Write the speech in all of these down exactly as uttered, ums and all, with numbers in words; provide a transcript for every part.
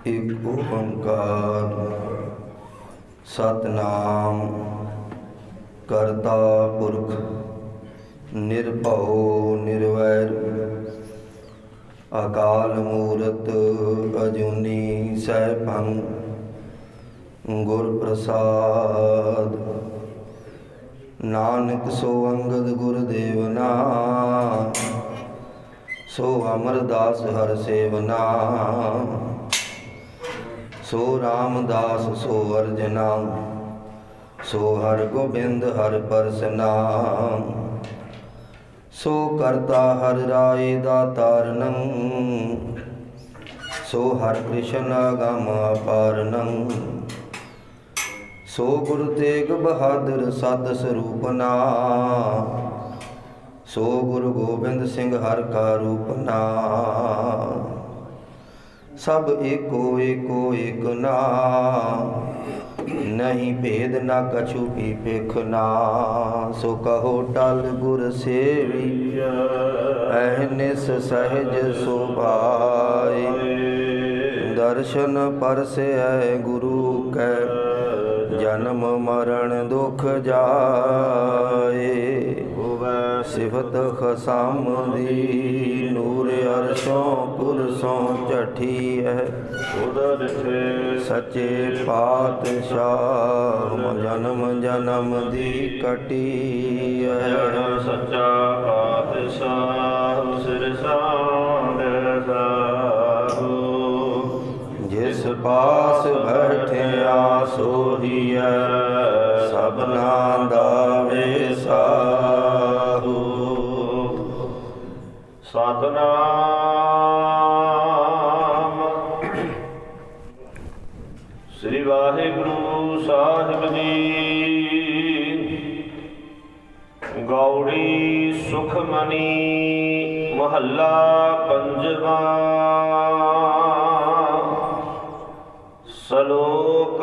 एक ओंकार सतनाम करता पुरख निर्भौ निर्वैर अकाल मूरत अजूनी सैभं गुर प्रसाद। नानक सो अंगद गुरदेवना सो अमरदास हर सेवना सो रामदास सो अर्जना सो हर गोबिंद हर परसना सो करता हर राय दातारनं सो हर कृष्ण अगम अपारनं सो गुरु तेग बहादुर सत स्वरूपना सो गुरु गोबिंद सिंह हर का रूपना। सब एको एको एक ना नहीं भेद ना कछु भी पेखना। सो कहो टल गुर सेवी अहनिस सहज सुभाए दर्शन परसे गुरु कै जन्म मरण दुख जाए। सिफत खसाम दी नूर अरशों पुरसों चठी है सच्चे पातशाह जन्म जन्म दी कटी है। सच्चा पातशाह सिर सांड साहू जिस पास बैठे आसो ही है सबना दावे साहू। सतनाम श्री वाहिगुरु साहिब जी। गौड़ी सुखमनी महला पंजवा। सलोक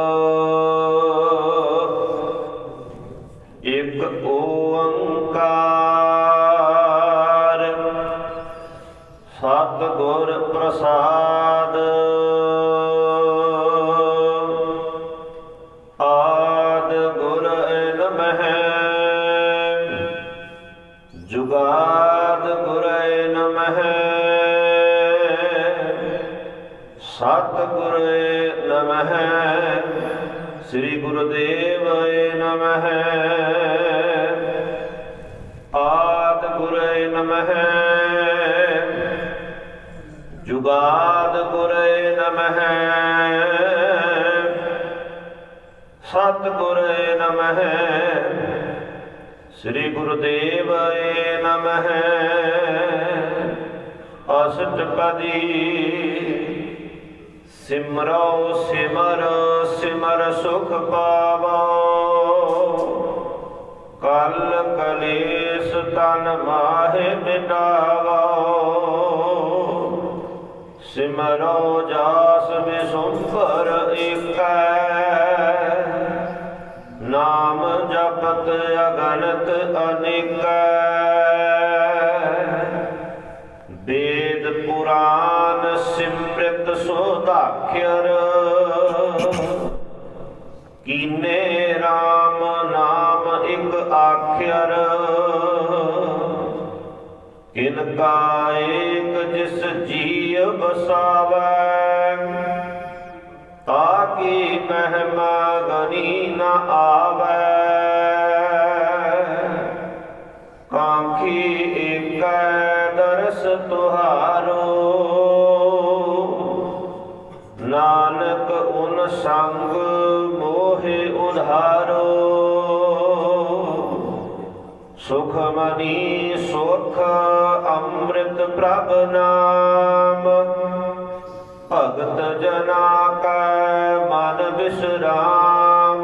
एक ओंकार सतगुर प्रसाद। आद गुर नमः जुगाद गुर नमः सतगुर नमः श्री गुरुदेव नमः। आद गुर नमः जुगाद गुर नमः सतगुर नमः श्री गुरुदेव नमः। अष्टपदी सिमरो सिमर सिमर सुख पावो कल कलेश तन माहे मिटावो। सिमरो जास विशुंभर एक नाम जपत अगणत अनेक। वेद पुराण सिमृत सोदाख्यर कीने राम नाम एक आख्यर। किनका एक जिस जीव बसावै ताकि महिमा गनी न आवै। कांखी एक दरस तुहारो नानक उन संग मोहे उधारो। सुखमनी सुख अमृत प्रभ नाम भगत जना का मन विश्राम।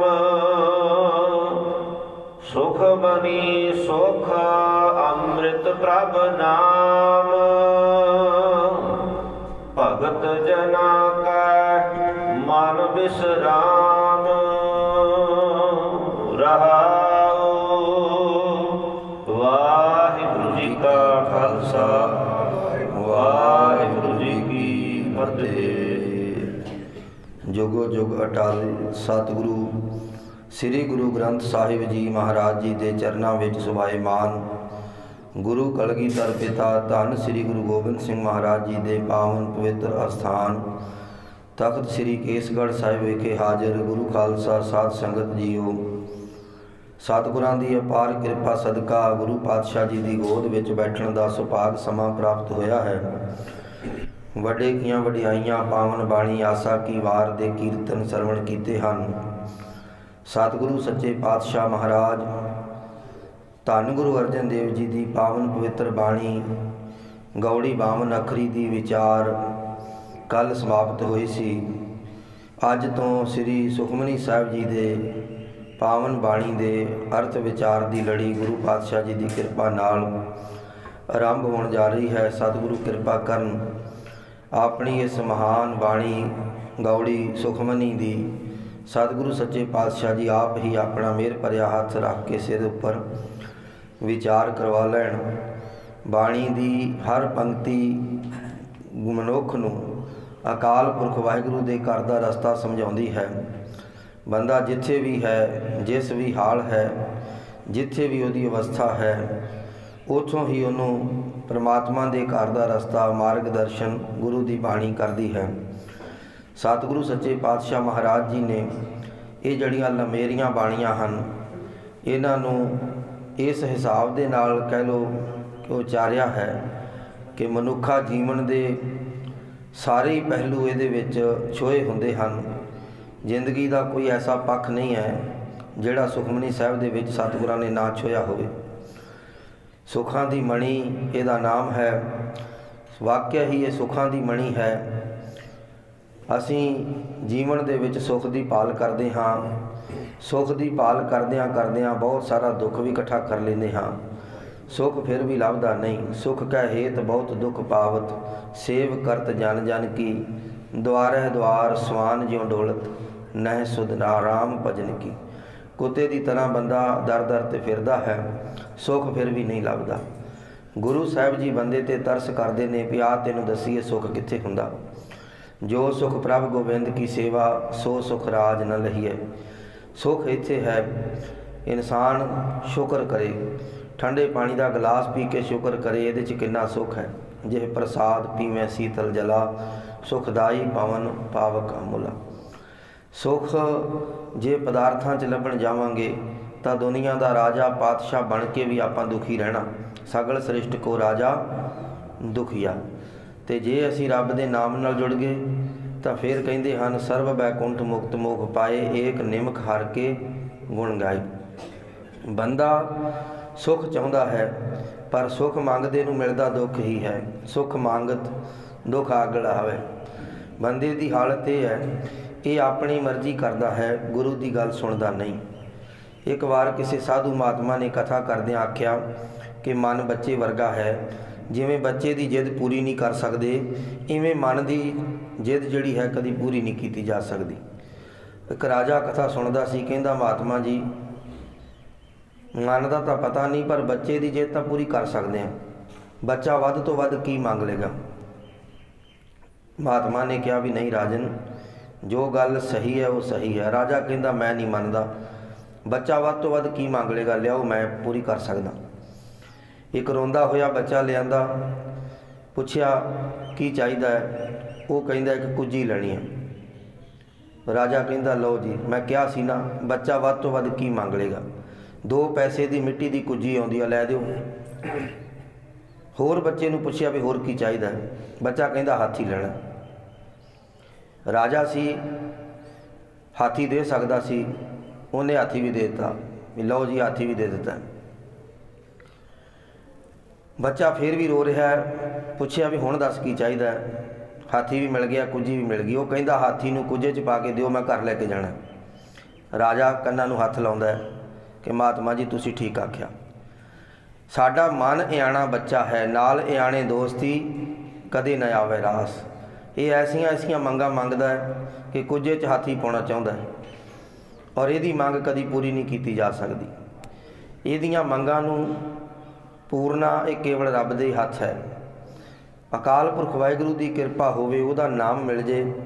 सुखमनी सुख अमृत प्रभ नाम भगत जना का मन विश्राम। रहाओ वाहिगुरु जी का खालसा वाहिगुरु जी की फतेह। जुगो जुग अटल। सतगुरु श्री गुरु ग्रंथ साहिब जी महाराज जी के चरणों में सुभाएमान। गुरु कलगीधर पिता धन श्री गुरु गोबिंद सिंह महाराज जी के पावन पवित्र अस्थान तख्त श्री केसगढ़ साहिब विखे हाजिर गुरु खालसा साध संगत जीओ। सतगुरां दी अपार कृपा सदका गुरु पातशाह जी की गोद विच बैठण का सुभाग समा प्राप्त होया है। वड्डे कीਆਂ वडियाइयां पावन बाणी आसा की वार दे कीर्तन सरवण कीते हन। सतगुरु सच्चे पातशाह महाराज धन गुरु अर्जन देव जी की पावन पवित्र बाणी गौड़ी बावन अखरी की विचार कल समाप्त हुई सी। अज तो श्री सुखमनी साहिब जी के पावन बाणी दे अर्थ विचार की लड़ी गुरु पातशाह जी की कृपा नाल आरंभ होने जा रही है। सतगुरु कृपा करन अपनी इस महान बाणी गौड़ी सुखमनी दी सतगुरु सच्चे पातशाह जी आप ही अपना मेहर भरिया हथ रख के सिर उपर विचार करवा लैन। बाणी दी हर पंक्ति मनुख नूं अकाल पुरख वाहिगुरू दे घर दा रस्ता समझाउंदी है। बंदा जिथे भी है जिस भी हाल है जिथे भी उहदी अवस्था है उथों ही उन्होंने परमात्मा के घर का रस्ता मार्गदर्शन गुरु की बाणी करती है। सतगुरु सच्चे पातशाह महाराज जी ने ये जड़ियाँ लमेरियां बाणियां हैं इन्हों इस हिसाब के नाल कह लो कि उचारिया है कि मनुखा जीवन के सारे ही पहलू ये छुए होंदे हन। जिंदगी का कोई ऐसा पक्ष नहीं है जिहड़ा सुखमनी साहिब दे विच सतगुरां ने ना छुया होवे। सुखां दी मणी इहदा नाम है। वाकया ही ये सुखां दी मणी है। असीं जीवन दे विच सुख दी पाल करदे हां। सुख दी पाल करदियां करदियां बहुत सारा दुख भी इकट्ठा कर लैंदे हां। सुख फिर भी लभदा नहीं। सुख कै हेत बहुत दुख पावत सेव करत जन जन की द्वारे द्वार स्वान ज्यों डोलत नह सुध आराम भजन की। कुत्ते की तरह बंदा दर दर ते फिरदा है सुख फिर भी नहीं लभदा। गुरु साहिब जी बंदे ते तरस करते हैं भी आ तेनों दसीए सुख कित्थे हुंदा। जो सुख प्रभ गोबिंद की सेवा सो सुख राज न लहीए। सुख इत्थे है इंसान शुक्र करे ठंडे पानी का गिलास पी के शुक्र करे ये कितना सुख है। जे प्रसाद पीवें शीतल जला सुखदाई पवन पावक अमुला। सुख जे पदार्थां च लभण जावांगे तो दुनिया का राजा पातशाह बन के भी आपां दुखी रहना। सगल सृष्ट को राजा दुखिया। तो जे असी रब के नाम नाल जुड़ गए तो फिर कहिंदे हन सर्व बैकुंठ मुक्त मोख पाए एक निमक हार के गुण गाए। बंदा सुख चाहुंदा है पर सुख मंगदे नूं मिलदा दुख ही है। सुख मंगत दुख आगड़ आवे। बंदे की हालत यह है ये अपनी मर्जी करता है गुरु की गल सुनता नहीं। एक बार किसी साधु महात्मा ने कथा करदे आख्या कि मन बच्चे वर्गा है। जिमें बच्चे की जिद पूरी नहीं कर सकते इवें मन की जिद जिहड़ी है कभी पूरी नहीं की जा सकती। एक राजा कथा सुनता सी कहंदा महात्मा जी मन का तो पता नहीं पर बच्चे की जिद तो पूरी कर सकते हैं। बच्चा वध तो वध की मंग लेगा। महात्मा ने कहा भी नहीं राजन जो गल सही है वो सही है। राजा कहंदा मैं नहीं मनदा बच्चा वध तो वध की मंग लेगा लियाओ मैं पूरी कर सकदा। एक रोंदा होया बच्चा लियांदा पुछया की चाहिदा है। वो कहंदा एक कुजी लेनी है। राजा कहंदा लो जी मैं क्या सी ना बच्चा वध तो वध की मंग लेगा। दो पैसे की मिट्टी की कुजी आउंदी है लै दिओ। होर बच्चे नूं पुछया भी होर की चाहिदा है। बच्चा कहंदा हाथी लेना। राजा सी हाथी दे सकदा सी उन्हें हाथी भी दे दिता भी लो जी हाथी भी दे दिता। बच्चा फिर भी रो रहा है। पुछया भी हुण दस की चाहिदा है। हाथी भी मिल गया कुजी भी मिल गई। वो कहंदा हाथी नूं कुजे च पा के दिओ मैं घर लैके जाना। राजा कन्नां नूं हथ लाउंदा है कि महात्मा जी तुसीं ठीक आख्या। साडा मन इयाणा बच्चा है नाल इयाणे दोस्ती कदे न आवे रास। ये ऐसिया ऐसिया मंगा मंगदा है कि कुजे च हाथी पाउणा चाहुंदा है और इहदी मंग कदी पूरी नहीं की जा सकती। इहदियां मंगां नूं पूरना एक केवल रब दे हथ है। अकाल पुरख वाहिगुरू की कृपा होवे उहदा नाम मिल जे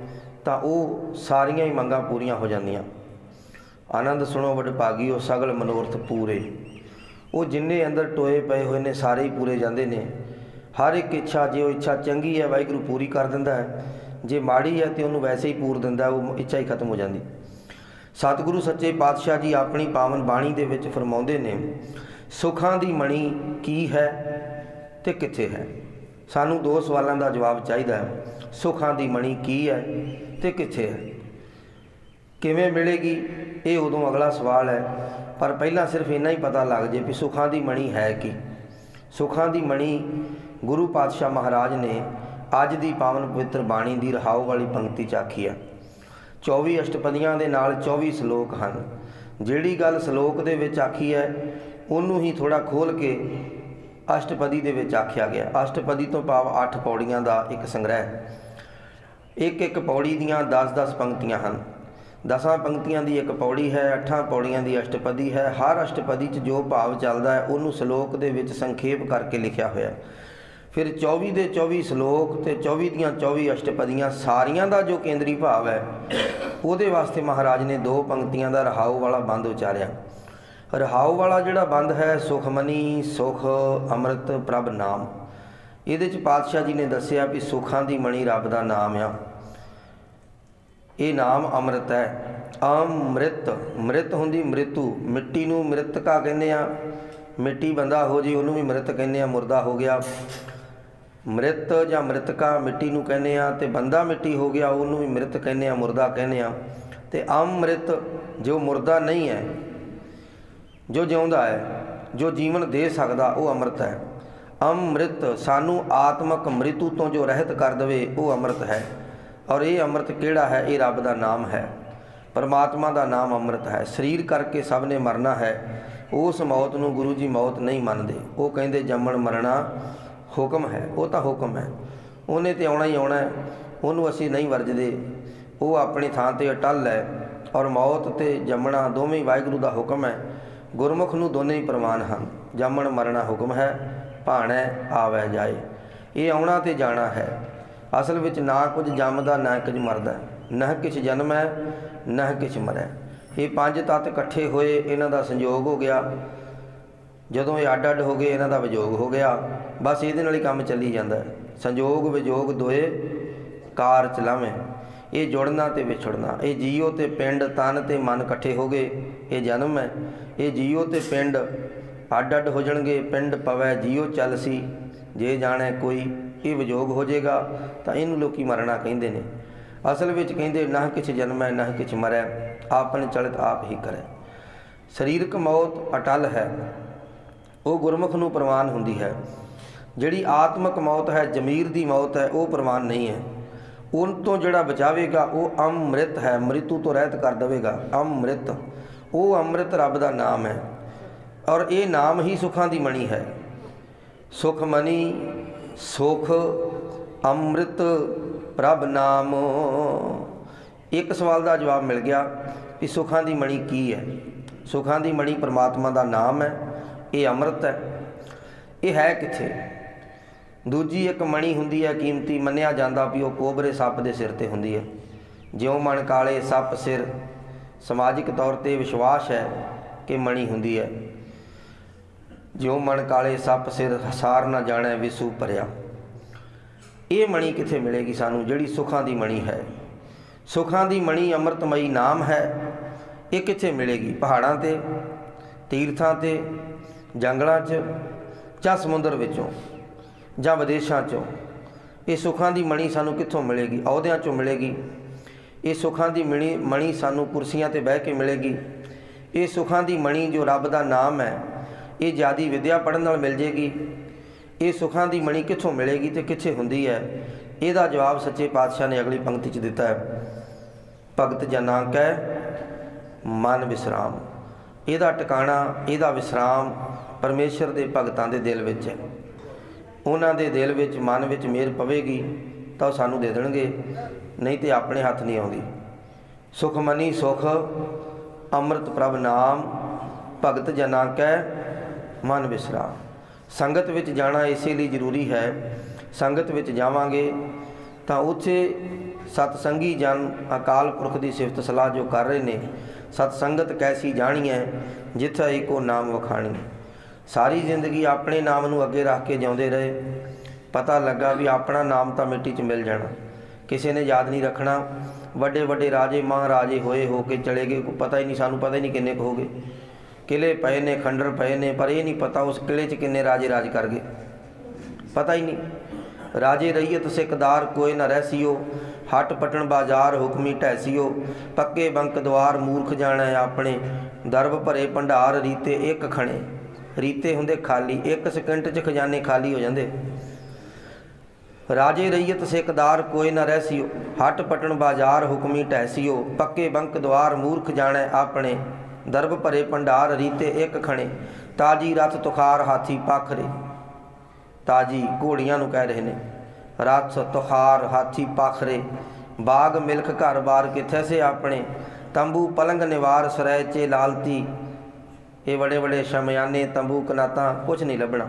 ਤਾਂ ਉਹ ਸਾਰੀਆਂ ਹੀ ਮੰਗਾਂ ਪੂਰੀਆਂ ਹੋ ਜਾਂਦੀਆਂ। ਆਨੰਦ ਸੁਣੋ ਵਡਭਾਗੀਓ ਸਗਲ ਮਨੋਰਥ ਪੂਰੇ। ਉਹ ਜਿੰਨੇ ਅੰਦਰ ਟੋਏ ਪਏ ਹੋਏ ਨੇ ਸਾਰੇ ਹੀ ਪੂਰੇ ਜਾਂਦੇ ਨੇ। ਹਰ ਇੱਕ ਇੱਛਾ, ਜੇ ਉਹ ਇੱਛਾ ਚੰਗੀ ਹੈ ਵਾਹਿਗੁਰੂ ਪੂਰੀ ਕਰ ਦਿੰਦਾ ਹੈ, ਜੇ ਮਾੜੀ ਹੈ ਤਾਂ ਉਹਨੂੰ ਵੈਸੇ ਹੀ ਪੂਰ ਦਿੰਦਾ, ਉਹ ਇੱਛਾ ਹੀ ਖਤਮ ਹੋ ਜਾਂਦੀ। ਸਤਿਗੁਰੂ ਸੱਚੇ ਪਾਤਸ਼ਾਹ ਜੀ ਆਪਣੀ ਪਾਵਨ ਬਾਣੀ ਦੇ ਵਿੱਚ ਫਰਮਾਉਂਦੇ ਨੇ, ਸੁੱਖਾਂ ਦੀ ਮਣੀ ਕੀ ਹੈ ਤੇ ਕਿੱਥੇ ਹੈ। ਸਾਨੂੰ ਦੋ ਸਵਾਲਾਂ ਦਾ ਜਵਾਬ ਚਾਹੀਦਾ ਹੈ, ਸੁੱਖਾਂ ਦੀ ਮਣੀ ਕੀ ਹੈ ਤੇ ਕਿੱਥੇ ਹੈ, ਕਿਵੇਂ ਮਿਲੇਗੀ, ਇਹ ਉਦੋਂ ਅਗਲਾ ਸਵਾਲ ਹੈ। ਪਰ ਪਹਿਲਾਂ ਸਿਰਫ ਇੰਨਾ ਹੀ ਪਤਾ ਲੱਗ ਜੇ ਵੀ ਸੁੱਖਾਂ ਦੀ ਮਣੀ ਹੈ ਕੀ। ਸੁੱਖਾਂ ਦੀ ਮਣੀ ਗੁਰੂ ਪਾਤਸ਼ਾਹ ਮਹਾਰਾਜ ਨੇ ਅੱਜ ਦੀ ਪਾਵਨ ਪਵਿੱਤਰ ਬਾਣੀ ਦੀ ਰਹਾਉ ਵਾਲੀ ਪੰਕਤੀ 'ਚ ਆਖੀ ਹੈ। ਚੌਵੀ ਅਸ਼ਟਪਦੀਆਂ ਦੇ ਨਾਲ ਚੌਵੀ ਸਲੋਕ ਹਨ। ਜਿਹੜੀ ਗੱਲ ਸਲੋਕ ਦੇ ਵਿੱਚ ਆਖੀ ਹੈ ਉਹਨੂੰ ਹੀ ਥੋੜ੍ਹਾ ਖੋਲ੍ਹ ਕੇ ਅਸ਼ਟਪਦੀ ਦੇ ਵਿੱਚ ਆਖਿਆ ਗਿਆ। ਅਸ਼ਟਪਦੀ ਤੋਂ ਭਾਵ ਅੱਠ ਪੌੜੀਆਂ ਦਾ ਇੱਕ ਸੰਗ੍ਰਹਿ। ਇੱਕ ਇੱਕ ਪੌੜੀ ਦੀਆਂ ਦਸ ਦਸ ਪੰਕਤੀਆਂ ਹਨ। ਦਸਾਂ ਪੰਕਤੀਆਂ ਦੀ ਇੱਕ ਪੌੜੀ ਹੈ, ਅੱਠਾਂ ਪੌੜੀਆਂ ਦੀ ਅਸ਼ਟਪਦੀ ਹੈ। ਹਰ ਅਸ਼ਟਪਦੀ 'ਚ ਜੋ ਭਾਵ ਚੱਲਦਾ ਹੈ ਉਹਨੂੰ ਸਲੋਕ ਦੇ ਵਿੱਚ ਸੰਖੇਪ ਕਰਕੇ ਲਿਖਿਆ ਹੋਇਆ। ਫਿਰ ਚੌਵੀ ਦੇ ਚੌਵੀ ਸਲੋਕ ਅਤੇ ਚੌਵੀ ਦੀਆਂ ਚੌਵੀ ਅਸ਼ਟਪਦੀਆਂ ਸਾਰੀਆਂ ਦਾ ਜੋ ਕੇਂਦਰੀ ਭਾਵ ਹੈ ਉਹਦੇ ਵਾਸਤੇ ਮਹਾਰਾਜ ਨੇ ਦੋ ਪੰਕਤੀਆਂ ਦਾ ਰਹਾਉ ਵਾਲਾ ਬੰਦ ਉਚਾਰਿਆ। ਰਹਾਉ ਵਾਲਾ ਜਿਹੜਾ ਬੰਦ ਹੈ, ਸੁਖਮਨੀ ਸੁਖ ਅੰਮ੍ਰਿਤ ਪ੍ਰਭ ਨਾਮ। ਇਹਦੇ 'ਚ ਪਾਤਸ਼ਾਹ ਜੀ ਨੇ ਦੱਸਿਆ ਵੀ ਸੁੱਖਾਂ ਦੀ ਮਣੀ ਰੱਬ ਦਾ ਨਾਮ ਆ। ਇਹ ਨਾਮ ਅੰਮ੍ਰਿਤ ਹੈ। ਅੰਮ੍ਰਿਤ, ਮ੍ਰਿਤ ਹੁੰਦੀ ਮ੍ਰਿਤੂ, ਮਿੱਟੀ ਨੂੰ ਮ੍ਰਿਤਕਾ ਕਹਿੰਦੇ ਆ। ਮਿੱਟੀ ਬੰਦਾ ਹੋ ਜੇ ਉਹਨੂੰ ਵੀ ਮ੍ਰਿਤ ਕਹਿੰਦੇ ਆ, ਮੁਰਦਾ ਹੋ ਗਿਆ। ਮ੍ਰਿਤ ਜਾਂ ਮ੍ਰਿਤਕਾ ਮਿੱਟੀ ਨੂੰ ਕਹਿੰਦੇ ਆ, ਅਤੇ ਬੰਦਾ ਮਿੱਟੀ ਹੋ ਗਿਆ ਉਹਨੂੰ ਵੀ ਮ੍ਰਿਤ ਕਹਿੰਦੇ ਆ, ਮੁਰਦਾ ਕਹਿੰਦੇ ਆ। ਅਤੇ ਅੰਮ੍ਰਿਤ ਜੋ ਮੁਰਦਾ ਨਹੀਂ ਹੈ, ਜੋ ਜਿਉਂਦਾ ਹੈ, ਜੋ ਜੀਵਨ ਦੇ ਸਕਦਾ, ਉਹ ਅੰਮ੍ਰਿਤ ਹੈ। ਅੰਮ੍ਰਿਤ ਸਾਨੂੰ ਆਤਮਕ ਮ੍ਰਿਤੂ ਤੋਂ ਜੋ ਰਹਿਤ ਕਰ ਦੇਵੇ ਉਹ ਅੰਮ੍ਰਿਤ ਹੈ। ਔਰ ਇਹ ਅੰਮ੍ਰਿਤ ਕਿਹੜਾ ਹੈ? ਇਹ ਰੱਬ ਦਾ ਨਾਮ ਹੈ, ਪਰਮਾਤਮਾ ਦਾ ਨਾਮ ਅੰਮ੍ਰਿਤ ਹੈ। ਸਰੀਰ ਕਰਕੇ ਸਭ ਨੇ ਮਰਨਾ ਹੈ। ਉਸ ਮੌਤ ਨੂੰ ਗੁਰੂ ਜੀ ਮੌਤ ਨਹੀਂ ਮੰਨਦੇ। ਉਹ ਕਹਿੰਦੇ ਜੰਮਣ ਮਰਨਾ ਹੁਕਮ ਹੈ। ਉਹ ਤਾਂ ਹੁਕਮ ਹੈ, ਉਹਨੇ ਤਾਂ ਆਉਣਾ ਹੀ ਆਉਣਾ ਹੈ, ਉਹਨੂੰ ਅਸੀਂ ਨਹੀਂ ਵਰਜਦੇ। ਉਹ ਆਪਣੀ ਥਾਂ 'ਤੇ ਅਟੱਲ ਹੈ। ਔਰ ਮੌਤ ਅਤੇ ਜੰਮਣਾ ਦੋਵੇਂ ਵਾਹਿਗੁਰੂ ਦਾ ਹੁਕਮ ਹੈ। ਗੁਰਮੁਖ ਨੂੰ ਦੋਨੇ ਹੀ ਪ੍ਰਵਾਨ ਹਨ। ਜੰਮਣ ਮਰਨਾ ਹੁਕਮ ਹੈ, ਭਾਣੈ ਆਵੈ ਜਾਏ। ਇਹ ਆਉਣਾ ਅਤੇ ਜਾਣਾ ਹੈ। ਅਸਲ ਵਿੱਚ ਨਾ ਕੁਝ ਜੰਮਦਾ ਨਾ ਕੁਝ ਮਰਦਾ, ਨਾ ਕਿਛ ਜਨਮੈ ਨਾ ਕਿਛ ਮਰੈ। ਇਹ ਪੰਜ ਤੱਤ ਇਕੱਠੇ ਹੋਏ, ਇਹਨਾਂ ਦਾ ਸੰਯੋਗ ਹੋ ਗਿਆ। ਜਦੋਂ ਇਹ ਅੱਡ ਅੱਡ ਹੋ ਗਏ ਇਹਨਾਂ ਦਾ ਵਿਜੋਗ ਹੋ ਗਿਆ। ਬਸ ਇਹਦੇ ਨਾਲ ਹੀ ਕੰਮ ਚੱਲੀ ਜਾਂਦਾ। ਸੰਯੋਗ ਵਿਜੋਗ ਦੋਏ ਕਾਰ ਚਲਾਵੇਂ। ਇਹ ਜੁੜਨਾ ਅਤੇ ਵਿਛੜਨਾ। ਇਹ ਜੀਓ ਅਤੇ ਪਿੰਡ, ਤਨ ਅਤੇ ਮਨ ਇਕੱਠੇ ਹੋ ਗਏ, ਇਹ ਜਨਮ ਹੈ। ਇਹ ਜੀਓ ਅਤੇ ਪਿੰਡ ਅੱਡ ਅੱਡ ਹੋ ਜਾਣਗੇ। ਪਿੰਡ ਪਵੈ ਜੀਓ ਚੱਲ ਸੀ, ਜੇ ਜਾਣੈ ਕੋਈ, ਇਹ ਵਿਜੋਗ ਹੋ ਜਾਏਗਾ। ਤਾਂ ਇਹਨੂੰ ਲੋਕੀ ਮਰਨਾ ਕਹਿੰਦੇ ਨੇ। ਅਸਲ ਵਿੱਚ ਕਹਿੰਦੇ ਨਾ ਕਿਛ ਜਨਮੈ ਨਾ ਕਿਛ ਮਰੈ, ਆਪਨ ਚਲਿਤ ਆਪ ਹੀ ਕਰੈ। ਸਰੀਰਕ ਮੌਤ ਅਟੱਲ ਹੈ, ਉਹ ਗੁਰਮੁਖ ਨੂੰ ਪ੍ਰਵਾਨ ਹੁੰਦੀ ਹੈ। ਜਿਹੜੀ ਆਤਮਕ ਮੌਤ ਹੈ, ਜ਼ਮੀਰ ਦੀ ਮੌਤ ਹੈ, ਉਹ ਪ੍ਰਵਾਨ ਨਹੀਂ ਹੈ। ਉਨ ਤੋਂ ਜਿਹੜਾ ਬਚਾਵੇਗਾ ਉਹ ਅੰਮ੍ਰਿਤ ਹੈ, ਮ੍ਰਿਤੂ ਤੋਂ ਰਹਿਤ ਕਰ ਦੇਵੇਗਾ। ਅੰਮ੍ਰਿਤ, ਉਹ ਅੰਮ੍ਰਿਤ ਰੱਬ ਦਾ ਨਾਮ ਹੈ। ਔਰ ਇਹ ਨਾਮ ਹੀ ਸੁੱਖਾਂ ਦੀ ਮਣੀ ਹੈ। ਸੁਖਮਨੀ ਸੁਖ ਅੰਮ੍ਰਿਤ ਪ੍ਰਭ ਨਾਮ। ਇੱਕ ਸਵਾਲ ਦਾ ਜਵਾਬ ਮਿਲ ਗਿਆ ਕਿ ਸੁੱਖਾਂ ਦੀ ਮਣੀ ਕੀ ਹੈ। ਸੁੱਖਾਂ ਦੀ ਮਣੀ ਪਰਮਾਤਮਾ ਦਾ ਨਾਮ ਹੈ, ਇਹ ਅੰਮ੍ਰਿਤ ਹੈ। ਇਹ ਹੈ ਕਿੱਥੇ? ਦੂਜੀ ਇੱਕ ਮਣੀ ਹੁੰਦੀ ਹੈ ਕੀਮਤੀ, ਮੰਨਿਆ ਜਾਂਦਾ ਵੀ ਉਹ ਕੋਬਰੇ ਸੱਪ ਦੇ ਸਿਰ 'ਤੇ ਹੁੰਦੀ ਹੈ। ਜਿਉਂ ਮਣ ਕਾਲੇ ਸੱਪ ਸਿਰ, ਸਮਾਜਿਕ ਤੌਰ 'ਤੇ ਵਿਸ਼ਵਾਸ ਹੈ ਕਿ ਮਣੀ ਹੁੰਦੀ ਹੈ। ਜਿਉਂ ਮਣ ਕਾਲੇ ਸੱਪ ਸਿਰ, ਸਾਰ ਨਾ ਜਾਣੈ ਵਿਸੂ ਭਰਿਆ। ਇਹ ਮਣੀ ਕਿੱਥੇ ਮਿਲੇਗੀ ਸਾਨੂੰ, ਜਿਹੜੀ ਸੁੱਖਾਂ ਦੀ ਮਣੀ ਹੈ? ਸੁੱਖਾਂ ਦੀ ਮਣੀ ਅੰਮ੍ਰਿਤਮਈ ਨਾਮ ਹੈ। ਇਹ ਕਿੱਥੇ ਮਿਲੇਗੀ? ਪਹਾੜਾਂ 'ਤੇ, ਤੀਰਥਾਂ 'ਤੇ, ਜੰਗਲਾਂ 'ਚ, ਜਾਂ ਸਮੁੰਦਰ ਵਿੱਚੋਂ, ਜਾਂ ਵਿਦੇਸ਼ਾਂ 'ਚੋਂ। ਇਹ ਸੁੱਖਾਂ ਦੀ ਮਣੀ ਸਾਨੂੰ ਕਿੱਥੋਂ ਮਿਲੇਗੀ? ਅਹੁਦਿਆਂ 'ਚੋਂ ਮਿਲੇਗੀ। ਇਹ ਸੁੱਖਾਂ ਦੀ ਮਣੀ ਮਣੀ ਸਾਨੂੰ ਕੁਰਸੀਆਂ 'ਤੇ ਬਹਿ ਕੇ ਮਿਲੇਗੀ। ਇਹ ਸੁੱਖਾਂ ਦੀ ਮਣੀ ਜੋ ਰੱਬ ਦਾ ਨਾਮ ਹੈ, ਇਹ ਜ਼ਿਆਦੀ ਵਿਦਿਆ ਪੜ੍ਹਨ ਨਾਲ ਮਿਲ ਜੇਗੀ। ਇਹ ਸੁੱਖਾਂ ਦੀ ਮਣੀ ਕਿੱਥੋਂ ਮਿਲੇਗੀ ਅਤੇ ਕਿੱਥੇ ਹੁੰਦੀ ਹੈ? ਇਹਦਾ ਜਵਾਬ ਸੱਚੇ ਪਾਤਸ਼ਾਹ ਨੇ ਅਗਲੀ ਪੰਕਤੀ 'ਚ ਦਿੱਤਾ ਹੈ। ਭਗਤ ਜਨਾਂ ਕੈ ਮਨ ਵਿਸਰਾਮ। ਇਹਦਾ ਟਿਕਾਣਾ, ਇਹਦਾ ਵਿਸਰਾਮ ਪਰਮੇਸ਼ਰ ਦੇ ਭਗਤਾਂ ਦੇ ਦਿਲ ਵਿੱਚ ਹੈ। ਉਹਨਾਂ ਦੇ ਦਿਲ ਵਿੱਚ, ਮਨ ਵਿੱਚ ਮਿਹਰ ਪਵੇਗੀ ਤਾਂ ਉਹ ਸਾਨੂੰ ਦੇ ਦੇਣਗੇ, ਨਹੀਂ ਤਾਂ ਆਪਣੇ ਹੱਥ ਨਹੀਂ ਆਉਂਦੀ। ਸੁਖਮਨੀ ਸੁਖ ਅੰਮ੍ਰਿਤ ਪ੍ਰਭ ਨਾਮ, ਭਗਤ ਜਨਾਂ ਕੈ ਮਨ ਵਿਸਰਾਮ। ਸੰਗਤ ਵਿੱਚ ਜਾਣਾ ਇਸੇ ਲਈ ਜ਼ਰੂਰੀ ਹੈ। ਸੰਗਤ ਵਿੱਚ ਜਾਵਾਂਗੇ ਤਾਂ ਉੱਥੇ सतसंगी जन अकाल पुरख की सिफत सलाह जो कर रहे ने, सतसंगत कैसी जानी है जिथे एको नाम वखाणी। सारी जिंदगी अपने नाम नूं अगे रख के जिउंदे रहे, पता लगा भी अपना नाम तो मिट्टी च मिल जाना, किसी ने याद नहीं रखना। वड्डे वड्डे राजे महाराजे होए हो के चले गए, पता ही नहीं, सानू पता ही नहीं किन्ने हो गए। किले पए ने, खंडर पए ने, पर यह नहीं पता उस किले च किन्ने राजे राज कर गए, पता ही नहीं। राजे रईयत सिकदार कोई न रहसियो, हट पटन बाजार हुक्मी ढैसियो। पक्के बंक द्वार मूर्ख जाना अपने, दरब भरे भंडार रीते एक खणे। रीते हुंदे खाली, एक सेकंड च खजाने खाली हो जाते। राजे रईयत सिकदार कोई न रहसियो, हट पटन बाजार हुक्मी ढैसियो। पक्के बंक द्वार मूर्ख जाना अपने, दरब भरे भंडार रीते एक खणे। ताजी रथ तुखार हाथी पाखरे, ताजी घोड़ियां नूं कह रहे ने, रथ तुखार हाथी पाखरे। बाग मिल्ख घर बार किथे से अपने, तंबू पलंग निवार सरैचे लालती। ये बड़े बड़े शमयाने तंबू कनाता कुछ नहीं लभना।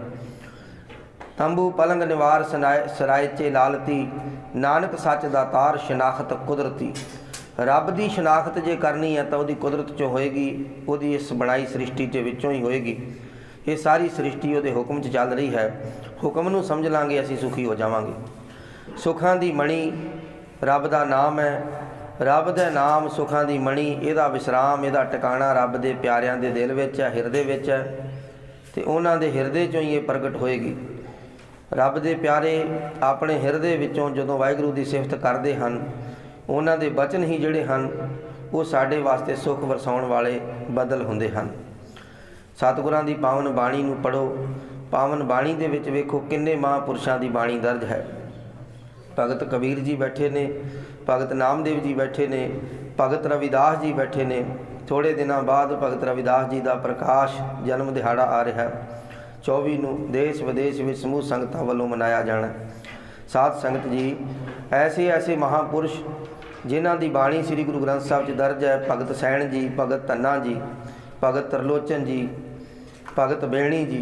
तंबू पलंग निवार सनाए सरायचे लालती। नानक सच दातार शनाखत कुदरती। रब की शनाखत जे करनी है तो वही कुदरत चो होएगी, वही इस बनाई सृष्टि के विचों ही होएगी। ये सारी सृष्टि वो हुक्म च चल रही है, हुक्म नूं समझ लांगे असीं सुखी हो जावांगे। सुखां दी मणी रब दा नाम है, रब दे नाम सुखां दी मणी, इहदा विश्राम इहदा टिकाणा रब दे प्यारियां दे दिल विच है, हिरदे विच है, ते उन्हां दे हिरदे चों ही ये प्रगट होएगी। रब दे प्यारे अपने हिरदे विचों जदों वाहिगुरू दी सिफत करदे हन, उन्हां दे बचन ही जिहड़े हन वो साडे वास्ते सुख वरसाउण वाले बदल हुंदे हन। सतगुरां दी पावन बाणी नूं पढ़ो। पावन बाणी दे विच वेखो किन्ने महापुरुषां दी बाणी दर्ज है। भगत कबीर जी बैठे ने, भगत नामदेव जी बैठे ने, भगत रविदास जी बैठे ने। थोड़े दिनों बाद भगत रविदास जी का प्रकाश जन्म दिहाड़ा आ रहा है। चौबी नूं देश विदेश में समूह संगतां वल्लों मनाया जाना। साध संगत जी, ऐसे ऐसे महापुरुष जिन्हां दी बाणी श्री गुरु ग्रंथ साहिब च दर्ज है। भगत सैन जी, भगत धन्ना जी, भगत तरलोचन जी, भगत बेणी जी।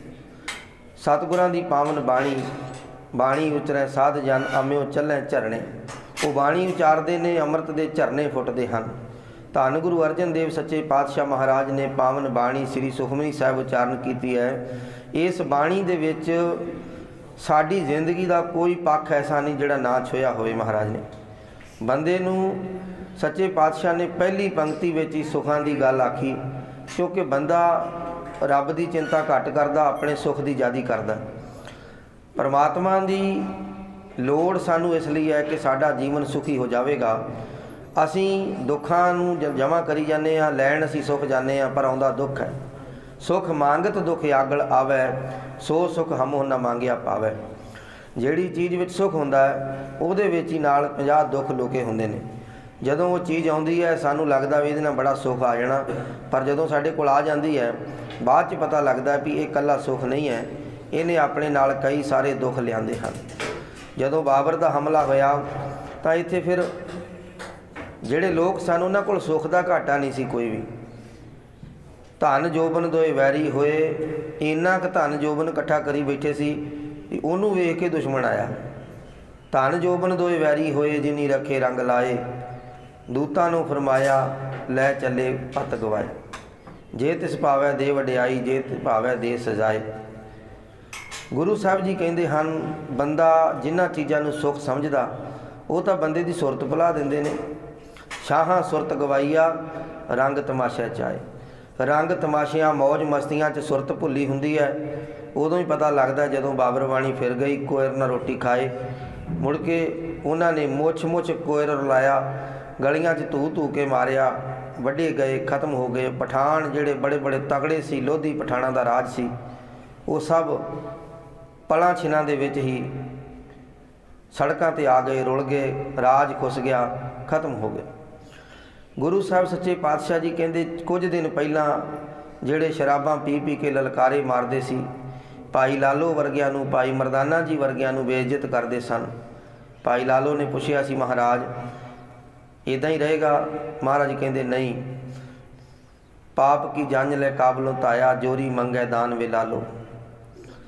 सतगुरां दी पावन बाणी, बाणी उचरै साध जन अम्यो चलै झरने। वो बाणी उचारते ने, अमृत के झरने फुटते हैं। धन गुरु अर्जन देव सच्चे पातशाह महाराज ने पावन बाणी श्री सुखमनी साहिब उचारण की है। इस बाणी दे विच साडी जिंदगी का कोई पक्ष ऐसा नहीं जिहड़ा ना छुया होवे। महाराज ने बंदे नूं, सच्चे पातशाह ने पहली पंक्ति विच ही सुखां दी गल आखी, क्योंकि बंदा रब की चिंता घट करदा, अपने सुख की ज़्यादा करदा। परमात्मा की लोड़ सानू इसलिए है कि साडा जीवन सुखी हो जाएगा। असी दुखों नूं जमा करी जाने, लैण असी सुख जाने, पर आउंदा दुख है। सुख मांगत दुख आगल आवे, सो सुख हम होना मांगिया पावे। जिहड़ी चीज़ विच सुख हुंदा है उहदे विच ही नाल पचास दुख लुके हुंदे ने। जदों वो चीज़ आउंदी है सानू लगदा भी इहदे नाल बड़ा सुख आ जाना, पर जदों साडे कोल आ जांदी है बाद च पता लगदा भी ये कल्ला सुख नहीं है, इहने अपने नाल कई सारे दुख लिआंदे हन। जदों बाबर दा हमला होया तां इत्थे फिर जिहड़े लोग सन उन्हां कोल सुख दा घाटा नहीं सी कोई भी। धन जोबन दोए वैरी होए, इन्ना क धन जोबन इकट्ठा करी बैठे सी, उहनूं वेख के दुश्मन आया। धन जोबन दोए वैरी होए, जिनी रखे रंग लाए, दूतां नूं फरमाया लै चले पत गवाए। जे तिस पावै दे वडियाई, जे तिस पावै दे सजाए। गुरु साहब जी कहते हैं, बंदा जिन्हां चीज़ां नूं सुख समझदा वो तो बंदे की सुरत भुला देंदे ने। शाहां सुरत गवाईया, रंग तमाशा चाए। रंग तमाशियां मौज मस्तियां च सुरत भुली हुंदी है। उदों ही पता लगता जदों बाबर बाणी फिर गई, कोयर ना रोटी खाए। मुड़ के उन्होंने मुछ मुछ कोयर रुलाया, गलियां च धू धू के मारिया, वड्डे गए, खत्म हो गए। पठान जिहड़े बड़े बड़े तगड़े सी, लोधी पठाणा दा राज सी, वो सब पलां छिनां दे विच ही सड़कों ते आ गए, रुल गए, राज खुस गया, खत्म हो गए। गुरु साहब सच्चे पातशाह जी कहते कुछ दिन पहला जिहड़े शराबां पी पी के ललकारे मारते सी, भाई लालो वर्गियां नूं, भाई मरदाना जी वर्गियां नूं बेइज्जत करते सन। भाई लालो ने पुछया सी, महाराज इदां ही रहेगा? महाराज कहते नहीं, पाप की जंज लै काबलों ताया, जोरी मंगै दान वे लालो।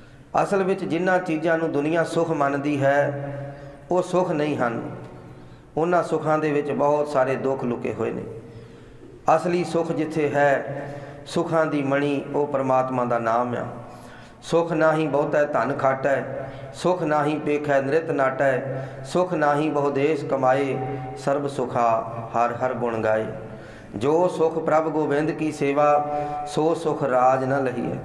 असल विच जिन्हां चीज़ां नूं दुनिया सुख मनदी है वो सुख नहीं हन। ਉਹਨਾਂ ਸੁੱਖਾਂ ਦੇ ਵਿੱਚ ਬਹੁਤ ਸਾਰੇ ਦੁੱਖ ਲੁਕੇ ਹੋਏ ਨੇ। ਅਸਲੀ ਸੁੱਖ ਜਿੱਥੇ ਹੈ, ਸੁੱਖਾਂ ਦੀ ਮਣੀ ਉਹ ਪਰਮਾਤਮਾ ਦਾ ਨਾਮ ਆ। ਸੁਖ ਨਾਹੀ ਬਹੁਤੈ ਧਨ ਖਾਟੈ, ਸੁਖ ਨਾਹੀ ਪੇਖੈ ਨ੍ਰਿਤ ਨਾਟੈ, ਸੁਖ ਨਾਹੀ ਬਹੁਦੇਸ ਕਮਾਏ, ਸਰਬ ਸੁਖਾ ਹਰ ਹਰ ਗੁਣ ਗਾਏ। ਜੋ ਸੁਖ ਪ੍ਰਭ ਗੋਬਿੰਦ ਕੀ ਸੇਵਾ, ਸੋ ਸੁਖ ਰਾਜ ਨ ਲਹੀਐ।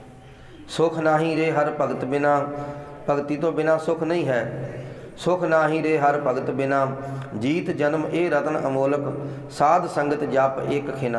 ਸੁਖ ਨਾਹੀ ਰੇ ਹਰ ਭਗਤ ਬਿਨਾ, ਭਗਤੀ ਤੋਂ ਬਿਨਾ ਸੁਖ ਨਹੀਂ ਹੈ। ਸੁਖ ਨਾਹੀ ਰੇ ਹਰ ਭਗਤ ਬਿਨਾ, ਜੀਤ ਜਨਮ ਇਹ ਰਤਨ ਅਮੋਲਕ, ਸਾਧ ਸੰਗਤ ਜਪ ਇੱਕ ਖਿਨਾ।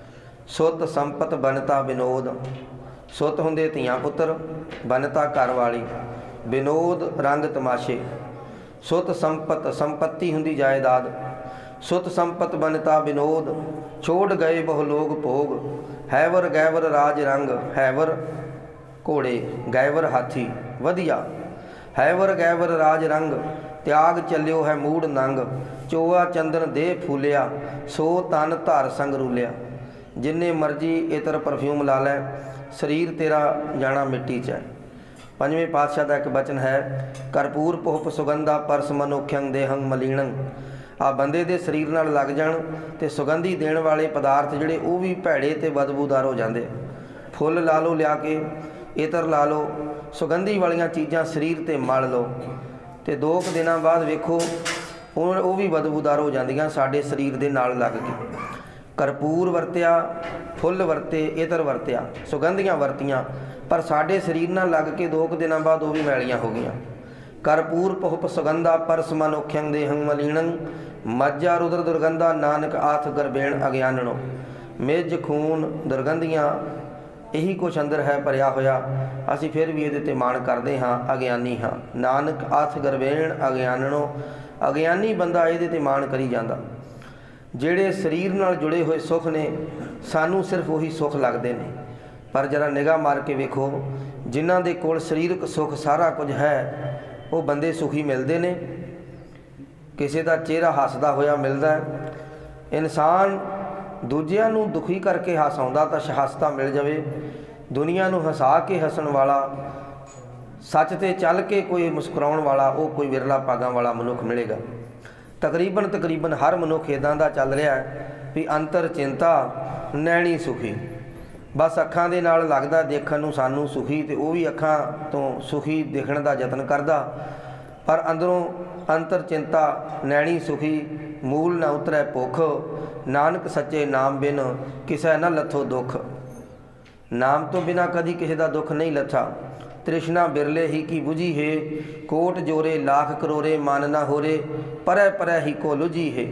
ਸੁਤ ਸੰਪਤ ਬਨਤਾ ਵਿਨੋਦ, ਸੁਤ ਹੁੰਦੇ ਧੀਆਂ ਪੁੱਤਰ, ਬਨਤਾ ਘਰ ਵਾਲੀ, ਵਿਨੋਦ ਰੰਗ ਤਮਾਸ਼ੇ। ਸੁਤ ਸੰਪਤ ਸੰਪत्ति ਹੁੰਦੀ ਜਾਇਦਾਦ, ਸੁਤ ਸੰਪਤ ਬਨਤਾ ਵਿਨੋਦ, ਛੋੜ ਗਏ ਬਹੁ ਲੋਗ ਭੋਗ। ਹੈਵਰ ਗੈਵਰ ਰਾਜ ਰੰਗ, ਹੈਵਰ ਘੋੜੇ ਗੈਵਰ ਹਾਥੀ ਵਧੀਆ। ਹੈਵਰ ਗੈਵਰ ਰਾਜ ਰੰਗ, ਤਿਆਗ ਚੱਲਿਓ ਹੈ ਮੂੜ ਨੰਗ। ਚੋਆ ਚੰਦਨ ਦੇਹ ਫੂਲਿਆ, ਸੋ ਤਨ ਧਰ ਸੰਗ ਰੂਲਿਆ। ਜਿੰਨੇ ਮਰਜੀ ਇਤਰ ਪਰਫਿਊਮ ਲਾ ਲੈ, ਸਰੀਰ ਤੇਰਾ ਜਾਣਾ ਮਿੱਟੀ 'ਚ ਹੈ। ਪੰਜਵੇਂ ਪਾਤਸ਼ਾਹ ਦਾ ਇੱਕ ਬਚਨ ਹੈ, ਕਰਪੂਰ ਪੁਹਪ ਸੁਗੰਧਾ ਪਰਸ ਮਨੁਖਯੰ ਦੇਹੰ ਮਲੀਣੰ। ਆ ਬੰਦੇ ਦੇ ਸਰੀਰ ਨਾਲ ਲੱਗ ਜਾਣ ਤੇ ਸੁਗੰਧੀ ਦੇਣ ਵਾਲੇ ਪਦਾਰਥ ਜਿਹੜੇ ਉਹ ਵੀ ਭੈੜੇ ਤੇ ਬਦਬੂਦਾਰ ਹੋ ਜਾਂਦੇ। ਫੁੱਲ ਲਾ ਲਓ ਲਿਆ ਕੇ, ਇਤਰ ਲਾ ਲਓ, ਸੁਗੰਧੀ ਵਾਲੀਆਂ ਚੀਜ਼ਾਂ ਸਰੀਰ 'ਤੇ ਮਲ ਲਓ ਤੇ ਦੋ ਕੁ ਦਿਨਾਂ ਬਾਅਦ ਵੇਖੋ ਉਹ ਉਹ ਵੀ ਬਦਬੂਦਾਰ ਹੋ ਜਾਂਦੀਆਂ ਸਾਡੇ ਸਰੀਰ ਦੇ ਨਾਲ ਲੱਗ ਕੇ। ਕਰਪੂਰ ਵਰਤਿਆ, ਫੁੱਲ ਵਰਤੇ, ਇਤਰ ਵਰਤਿਆ, ਸੁਗੰਧੀਆਂ ਵਰਤੀਆਂ, ਪਰ ਸਾਡੇ ਸਰੀਰ ਨਾਲ ਲੱਗ ਕੇ ਦੋ ਕੁ ਦਿਨਾਂ ਬਾਅਦ ਉਹ ਵੀ ਮੈਲੀਆਂ ਹੋ ਗਈਆਂ। ਕਰਪੂਰ ਪੁਹਪ ਸੁਗੰਧਾ ਪਰਸ ਮਨੁਖਯੰ ਦੇਹੰ ਮਲੀਣੰ, ਮੱਝਾ ਰੁਦਰ ਦੁਰਗੰਧਾ ਨਾਨਕ ਆਥ ਗਰਬੇਣ ਅਗਿਆਨਣੋ। ਮਿੱਝ ਖੂਨ ਦੁਰਗੰਧੀਆਂ ਇਹੀ ਕੁਛ ਅੰਦਰ ਹੈ ਭਰਿਆ ਹੋਇਆ, ਅਸੀਂ ਫਿਰ ਵੀ ਇਹਦੇ 'ਤੇ ਮਾਣ ਕਰਦੇ ਹਾਂ, ਅਗਿਆਨੀ ਹਾਂ। ਨਾਨਕ ਆਥ ਗਰਬੇਣ ਅਗਿਆਨਣੋ, ਅਗਿਆਨੀ ਬੰਦਾ ਇਹਦੇ 'ਤੇ ਮਾਣ ਕਰੀ ਜਾਂਦਾ। ਜਿਹੜੇ ਸਰੀਰ ਨਾਲ ਜੁੜੇ ਹੋਏ ਸੁੱਖ ਨੇ ਸਾਨੂੰ ਸਿਰਫ ਉਹੀ ਸੁੱਖ ਲੱਗਦੇ ਨੇ, ਪਰ ਜਰਾ ਨਿਗਾਹ ਮਾਰ ਕੇ ਵੇਖੋ, ਜਿਨ੍ਹਾਂ ਦੇ ਕੋਲ ਸਰੀਰਕ ਸੁੱਖ ਸਾਰਾ ਕੁਝ ਹੈ ਉਹ ਬੰਦੇ ਸੁਖੀ ਮਿਲਦੇ ਨੇ। ਕਿਸੇ ਦਾ ਚਿਹਰਾ ਹੱਸਦਾ ਹੋਇਆ ਮਿਲਦਾ ਹੈ। ਇਨਸਾਨ ਦੂਜਿਆਂ ਨੂੰ ਦੁਖੀ ਕਰਕੇ ਹਸਾਉਂਦਾ ਤਾਂ ਸ਼ਹਾਸਤਾ ਮਿਲ ਜਾਵੇ, ਦੁਨੀਆ ਨੂੰ ਹਸਾ ਕੇ ਹੱਸਣ ਵਾਲਾ, ਸੱਚ 'ਤੇ ਚੱਲ ਕੇ ਕੋਈ ਮੁਸਕਰਾਉਣ ਵਾਲਾ, ਉਹ ਕੋਈ ਵਿਰਲਾ ਭਾਗਾਂ ਵਾਲਾ ਮਨੁੱਖ ਮਿਲੇਗਾ। ਤਕਰੀਬਨ ਤਕਰੀਬਨ ਹਰ ਮਨੁੱਖ ਇੱਦਾਂ ਦਾ ਚੱਲ ਰਿਹਾ ਹੈ ਵੀ ਅੰਤਰ ਚਿੰਤਾ ਨੈਣੀ ਸੁਖੀ। ਬਸ ਅੱਖਾਂ ਦੇ ਨਾਲ ਲੱਗਦਾ ਦੇਖਣ ਨੂੰ ਸਾਨੂੰ ਸੁਖੀ, ਤੇ ਉਹ ਵੀ ਅੱਖਾਂ ਤੋਂ ਸੁਖੀ ਦਿਖਣ ਦਾ ਯਤਨ ਕਰਦਾ, ਪਰ ਅੰਦਰੋਂ ਅੰਤਰ ਚਿੰਤਾ ਨੈਣੀ ਸੁਖੀ। ਮੂਲ ਨਾ ਉਤਰੈ ਭੁੱਖ, ਨਾਨਕ ਸੱਚੇ ਨਾਮ ਬਿਨ ਕਿਸੇ ਨਾ ਲੱਥੋ ਦੁੱਖ। ਨਾਮ ਤੋਂ ਬਿਨਾਂ ਕਦੀ ਕਿਸੇ ਦਾ ਦੁੱਖ ਨਹੀਂ ਲੱਥਾ। ਤ੍ਰਿਸ਼ਨਾ ਬਿਰਲੇ ਹੀ ਕੀ ਬੁਝੀ ਹੈ, ਕੋਟ ਜੋਰੇ ਲਾਖ ਕਰੋਰੇ ਮਨ ਨਾ ਹੋਰੇ, ਪਰੈ ਪਰੈ ਹੀ ਕੋ ਲੁਝੀ ਹੈ।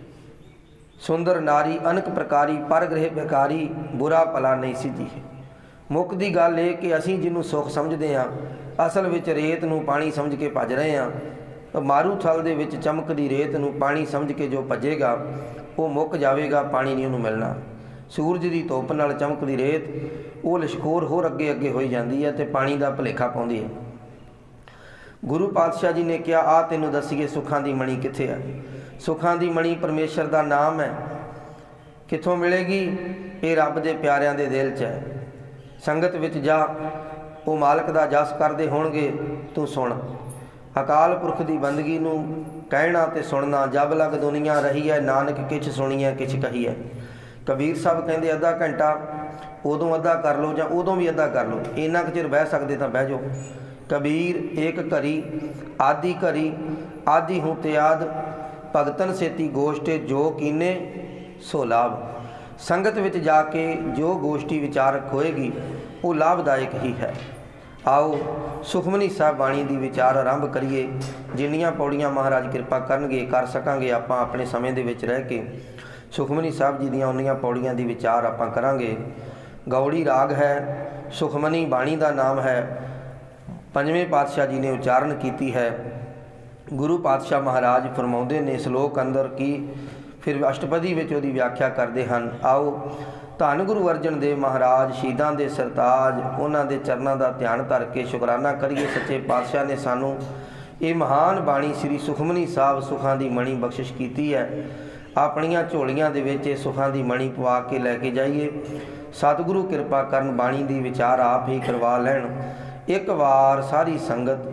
ਸੁੰਦਰ ਨਾਰੀ ਅਨਕ ਪ੍ਰਕਾਰੀ, ਪਰ ਗ੍ਰਹਿ ਬੇਕਾਰੀ, ਬੁਰਾ ਭਲਾ ਨਹੀਂ ਸਿੱਧੀ ਹੈ। ਮੁੱਕ ਦੀ ਗੱਲ ਇਹ ਕਿ ਅਸੀਂ ਜਿਹਨੂੰ ਸੁੱਖ ਸਮਝਦੇ ਹਾਂ, ਅਸਲ ਵਿੱਚ ਰੇਤ ਨੂੰ ਪਾਣੀ ਸਮਝ ਕੇ ਭੱਜ ਰਹੇ ਹਾਂ। ਮਾਰੂ ਥਲ ਦੇ ਵਿੱਚ ਚਮਕਦੀ ਰੇਤ ਨੂੰ ਪਾਣੀ ਸਮਝ ਕੇ ਜੋ ਭੱਜੇਗਾ ਉਹ ਮੁੱਕ ਜਾਵੇਗਾ, ਪਾਣੀ ਨਹੀਂ ਉਹਨੂੰ ਮਿਲਣਾ। ਸੂਰਜ ਦੀ ਧੁੱਪ ਨਾਲ ਚਮਕਦੀ ਰੇਤ ਉਹ ਲਿਸ਼ਕੋਰ ਹੋਰ ਅੱਗੇ ਅੱਗੇ ਹੋਈ ਜਾਂਦੀ ਹੈ ਤੇ ਪਾਣੀ ਦਾ ਭੁਲੇਖਾ ਪਾਉਂਦੀ ਹੈ। ਗੁਰੂ ਪਾਤਸ਼ਾਹ ਜੀ ਨੇ ਕਿਹਾ, ਆ ਤੈਨੂੰ ਦੱਸੀਏ ਸੁੱਖਾਂ ਦੀ ਮਣੀ ਕਿੱਥੇ ਹੈ। ਸੁੱਖਾਂ ਦੀ ਮਣੀ ਪਰਮੇਸ਼ਰ ਦਾ ਨਾਮ ਹੈ। ਕਿੱਥੋਂ ਮਿਲੇਗੀ? ਇਹ ਰੱਬ ਦੇ ਪਿਆਰਿਆਂ ਦੇ ਦਿਲ 'ਚ ਹੈ। ਸੰਗਤ ਵਿੱਚ ਜਾ, ਉਹ ਮਾਲਕ ਦਾ ਜਸ ਕਰਦੇ ਹੋਣਗੇ, ਤੂੰ ਸੁਣ। ਅਕਾਲ ਪੁਰਖ ਦੀ ਬੰਦਗੀ ਨੂੰ ਕਹਿਣਾ ਤੇ ਸੁਣਨਾ, ਜਬ ਲਗ ਦੁਨੀਆ ਰਹੀ ਹੈ, ਨਾਨਕ ਕਿਛ ਸੁਣੀਐ ਕਿਛ ਕਹੀਐ। ਕਬੀਰ ਸਾਹਿਬ ਕਹਿੰਦੇ ਅੱਧਾ ਘੰਟਾ ਉਦੋਂ ਅੱਧਾ ਕਰ ਲਓ ਜਾਂ ਉਦੋਂ ਵੀ ਅੱਧਾ ਕਰ ਲਓ, ਇੰਨਾ ਕੁ ਚਿਰ ਬਹਿ ਸਕਦੇ ਤਾਂ ਬਹਿ ਜਾਓ। ਕਬੀਰ ਏਕ ਘਰੀ ਆਦਿ ਘਰੀ, ਆਦਿ ਹੂੰ ਤੇ ਆਦ, ਭਗਤਨ ਸੇਤੀ ਗੋਸ਼ਟੇ ਜੋ ਕੀਨੇ ਸੋ ਲਾਭ। ਸੰਗਤ ਵਿੱਚ ਜਾ ਕੇ ਜੋ ਗੋਸ਼ਟੀ ਵਿਚਾਰਕ ਹੋਏਗੀ ਉਹ ਲਾਭਦਾਇਕ ਹੀ ਹੈ। ਆਓ ਸੁਖਮਨੀ ਸਾਹਿਬ ਬਾਣੀ ਦੀ ਵਿਚਾਰ ਆਰੰਭ ਕਰੀਏ। ਜਿੰਨੀਆਂ ਪੌੜੀਆਂ ਮਹਾਰਾਜ ਕਿਰਪਾ ਕਰਨਗੇ ਕਰ ਸਕਾਂਗੇ ਆਪਾਂ ਆਪਣੇ ਸਮੇਂ ਦੇ ਵਿੱਚ ਰਹਿ ਕੇ। ਸੁਖਮਨੀ ਸਾਹਿਬ ਜੀ ਦੀਆਂ ਉਨੀਆਂ ਪੌੜੀਆਂ ਦੀ ਵਿਚਾਰ ਆਪਾਂ ਕਰਾਂਗੇ। ਗੌੜੀ ਰਾਗ ਹੈ, ਸੁਖਮਨੀ ਬਾਣੀ ਦਾ ਨਾਮ ਹੈ। ਪੰਜਵੇਂ ਪਾਤਸ਼ਾਹ ਜੀ ਨੇ ਉਚਾਰਨ ਕੀਤੀ ਹੈ। ਗੁਰੂ ਪਾਤਸ਼ਾਹ ਮਹਾਰਾਜ ਫਰਮਾਉਂਦੇ ਨੇ ਸ਼ਲੋਕ ਅੰਦਰ ਕੀ, ਫਿਰ ਅਸ਼ਟਪਦੀ ਵਿੱਚ ਉਹਦੀ ਵਿਆਖਿਆ ਕਰਦੇ ਹਨ। ਆਓ ਧੰਨ ਗੁਰੂ ਅਰਜਨ ਦੇਵ ਮਹਾਰਾਜ ਸ਼ਹੀਦਾਂ ਦੇ ਸਰਤਾਜ, ਉਹਨਾਂ ਦੇ ਚਰਨਾਂ ਦਾ ਧਿਆਨ ਧਰ ਕੇ ਸ਼ੁਕਰਾਨਾ ਕਰੀਏ। ਸੱਚੇ ਪਾਤਸ਼ਾਹ ਨੇ ਸਾਨੂੰ ਇਹ ਮਹਾਨ ਬਾਣੀ ਸ੍ਰੀ ਸੁਖਮਨੀ ਸਾਹਿਬ ਸੁਖਾਂ ਦੀ ਮਣੀ ਬਖਸ਼ਿਸ਼ ਕੀਤੀ ਹੈ। ਆਪਣੀਆਂ ਝੋਲੀਆਂ ਦੇ ਵਿੱਚ ਇਹ ਸੁਖਾਂ ਦੀ ਮਣੀ ਪਵਾ ਕੇ ਲੈ ਕੇ ਜਾਈਏ। ਸਤਿਗੁਰੂ ਕਿਰਪਾ ਕਰਨ, ਬਾਣੀ ਦੀ ਵਿਚਾਰ ਆਪ ਹੀ ਕਰਵਾ ਲੈਣ। ਇੱਕ ਵਾਰ ਸਾਰੀ ਸੰਗਤ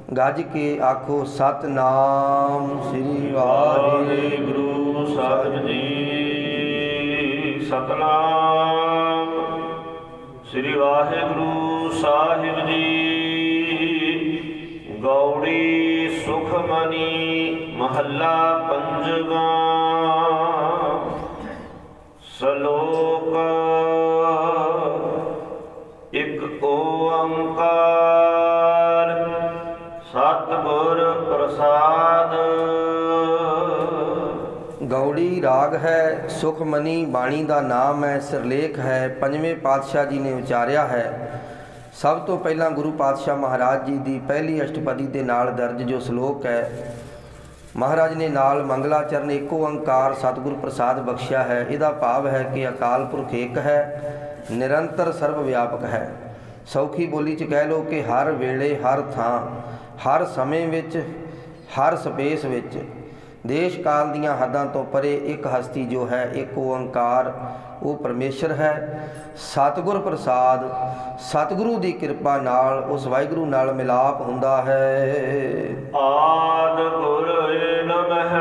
ਗੱਜ ਕੇ ਆਖੋ ਸਤਨਾਮ ਸ੍ਰੀ ਵਾਹਿਗੁਰੂ ਸਾਹਿਬ ਜੀ। ਸਤਨਾਮ ਸ੍ਰੀ ਵਾਹਿਗੁਰੂ ਸਾਹਿਬ ਜੀ। ਗੌੜੀ ਸੁਖਮਨੀ ਮਹੱਲਾ ਪੰਜਵਾਂ। ਸ਼ਲੋਕ ਇੱਕ ਓੰਕਾਰ ਸਤਿਗੁਰ ਪ੍ਰਸਾਦ। ਗੌੜੀ ਰਾਗ ਹੈ, ਸੁਖਮਨੀ ਬਾਣੀ ਦਾ ਨਾਮ ਹੈ, ਸਿਰਲੇਖ ਹੈ, ਪੰਜਵੇਂ ਪਾਤਸ਼ਾਹ ਜੀ ਨੇ ਉਚਾਰਿਆ ਹੈ। ਸਭ ਤੋਂ ਪਹਿਲਾਂ ਗੁਰੂ ਪਾਤਸ਼ਾਹ ਮਹਾਰਾਜ ਜੀ ਦੀ ਪਹਿਲੀ ਅਸ਼ਟਪਦੀ ਦੇ ਨਾਲ ਦਰਜ ਜੋ ਸ਼ਲੋਕ ਹੈ, ਮਹਾਰਾਜ ਨੇ ਨਾਲ ਮੰਗਲਾਚਰਨ ਇੱਕ ਓੰਕਾਰ ਸਤਿਗੁਰ ਪ੍ਰਸਾਦ ਬਖਸ਼ਿਆ ਹੈ। ਇਹਦਾ ਭਾਵ ਹੈ ਕਿ ਅਕਾਲ ਪੁਰਖ ਇੱਕ ਹੈ, ਨਿਰੰਤਰ ਸਰਵ ਵਿਆਪਕ ਹੈ। ਸੌਖੀ ਬੋਲੀ 'ਚ ਕਹਿ ਲਓ ਕਿ ਹਰ ਵੇਲੇ, ਹਰ ਥਾਂ, ਹਰ ਸਮੇਂ ਵਿੱਚ, ਹਰ ਸਪੇਸ ਵਿੱਚ, ਦੇਸ਼ ਕਾਲ ਦੀਆਂ ਹੱਦਾਂ ਤੋਂ ਪਰੇ ਇੱਕ ਹਸਤੀ ਜੋ ਹੈ, ਇੱਕ ਓੰਕਾਰ, ਉਹ ਪਰਮੇਸ਼ਰ ਹੈ। ਸਤਿਗੁਰ ਪ੍ਰਸਾਦ, ਸਤਿਗੁਰੂ ਦੀ ਕਿਰਪਾ ਨਾਲ ਉਸ ਵਾਹਿਗੁਰੂ ਨਾਲ ਮਿਲਾਪ ਹੁੰਦਾ ਹੈ। ਆਦਿ ਗੁਰ ਨਮਹਿ।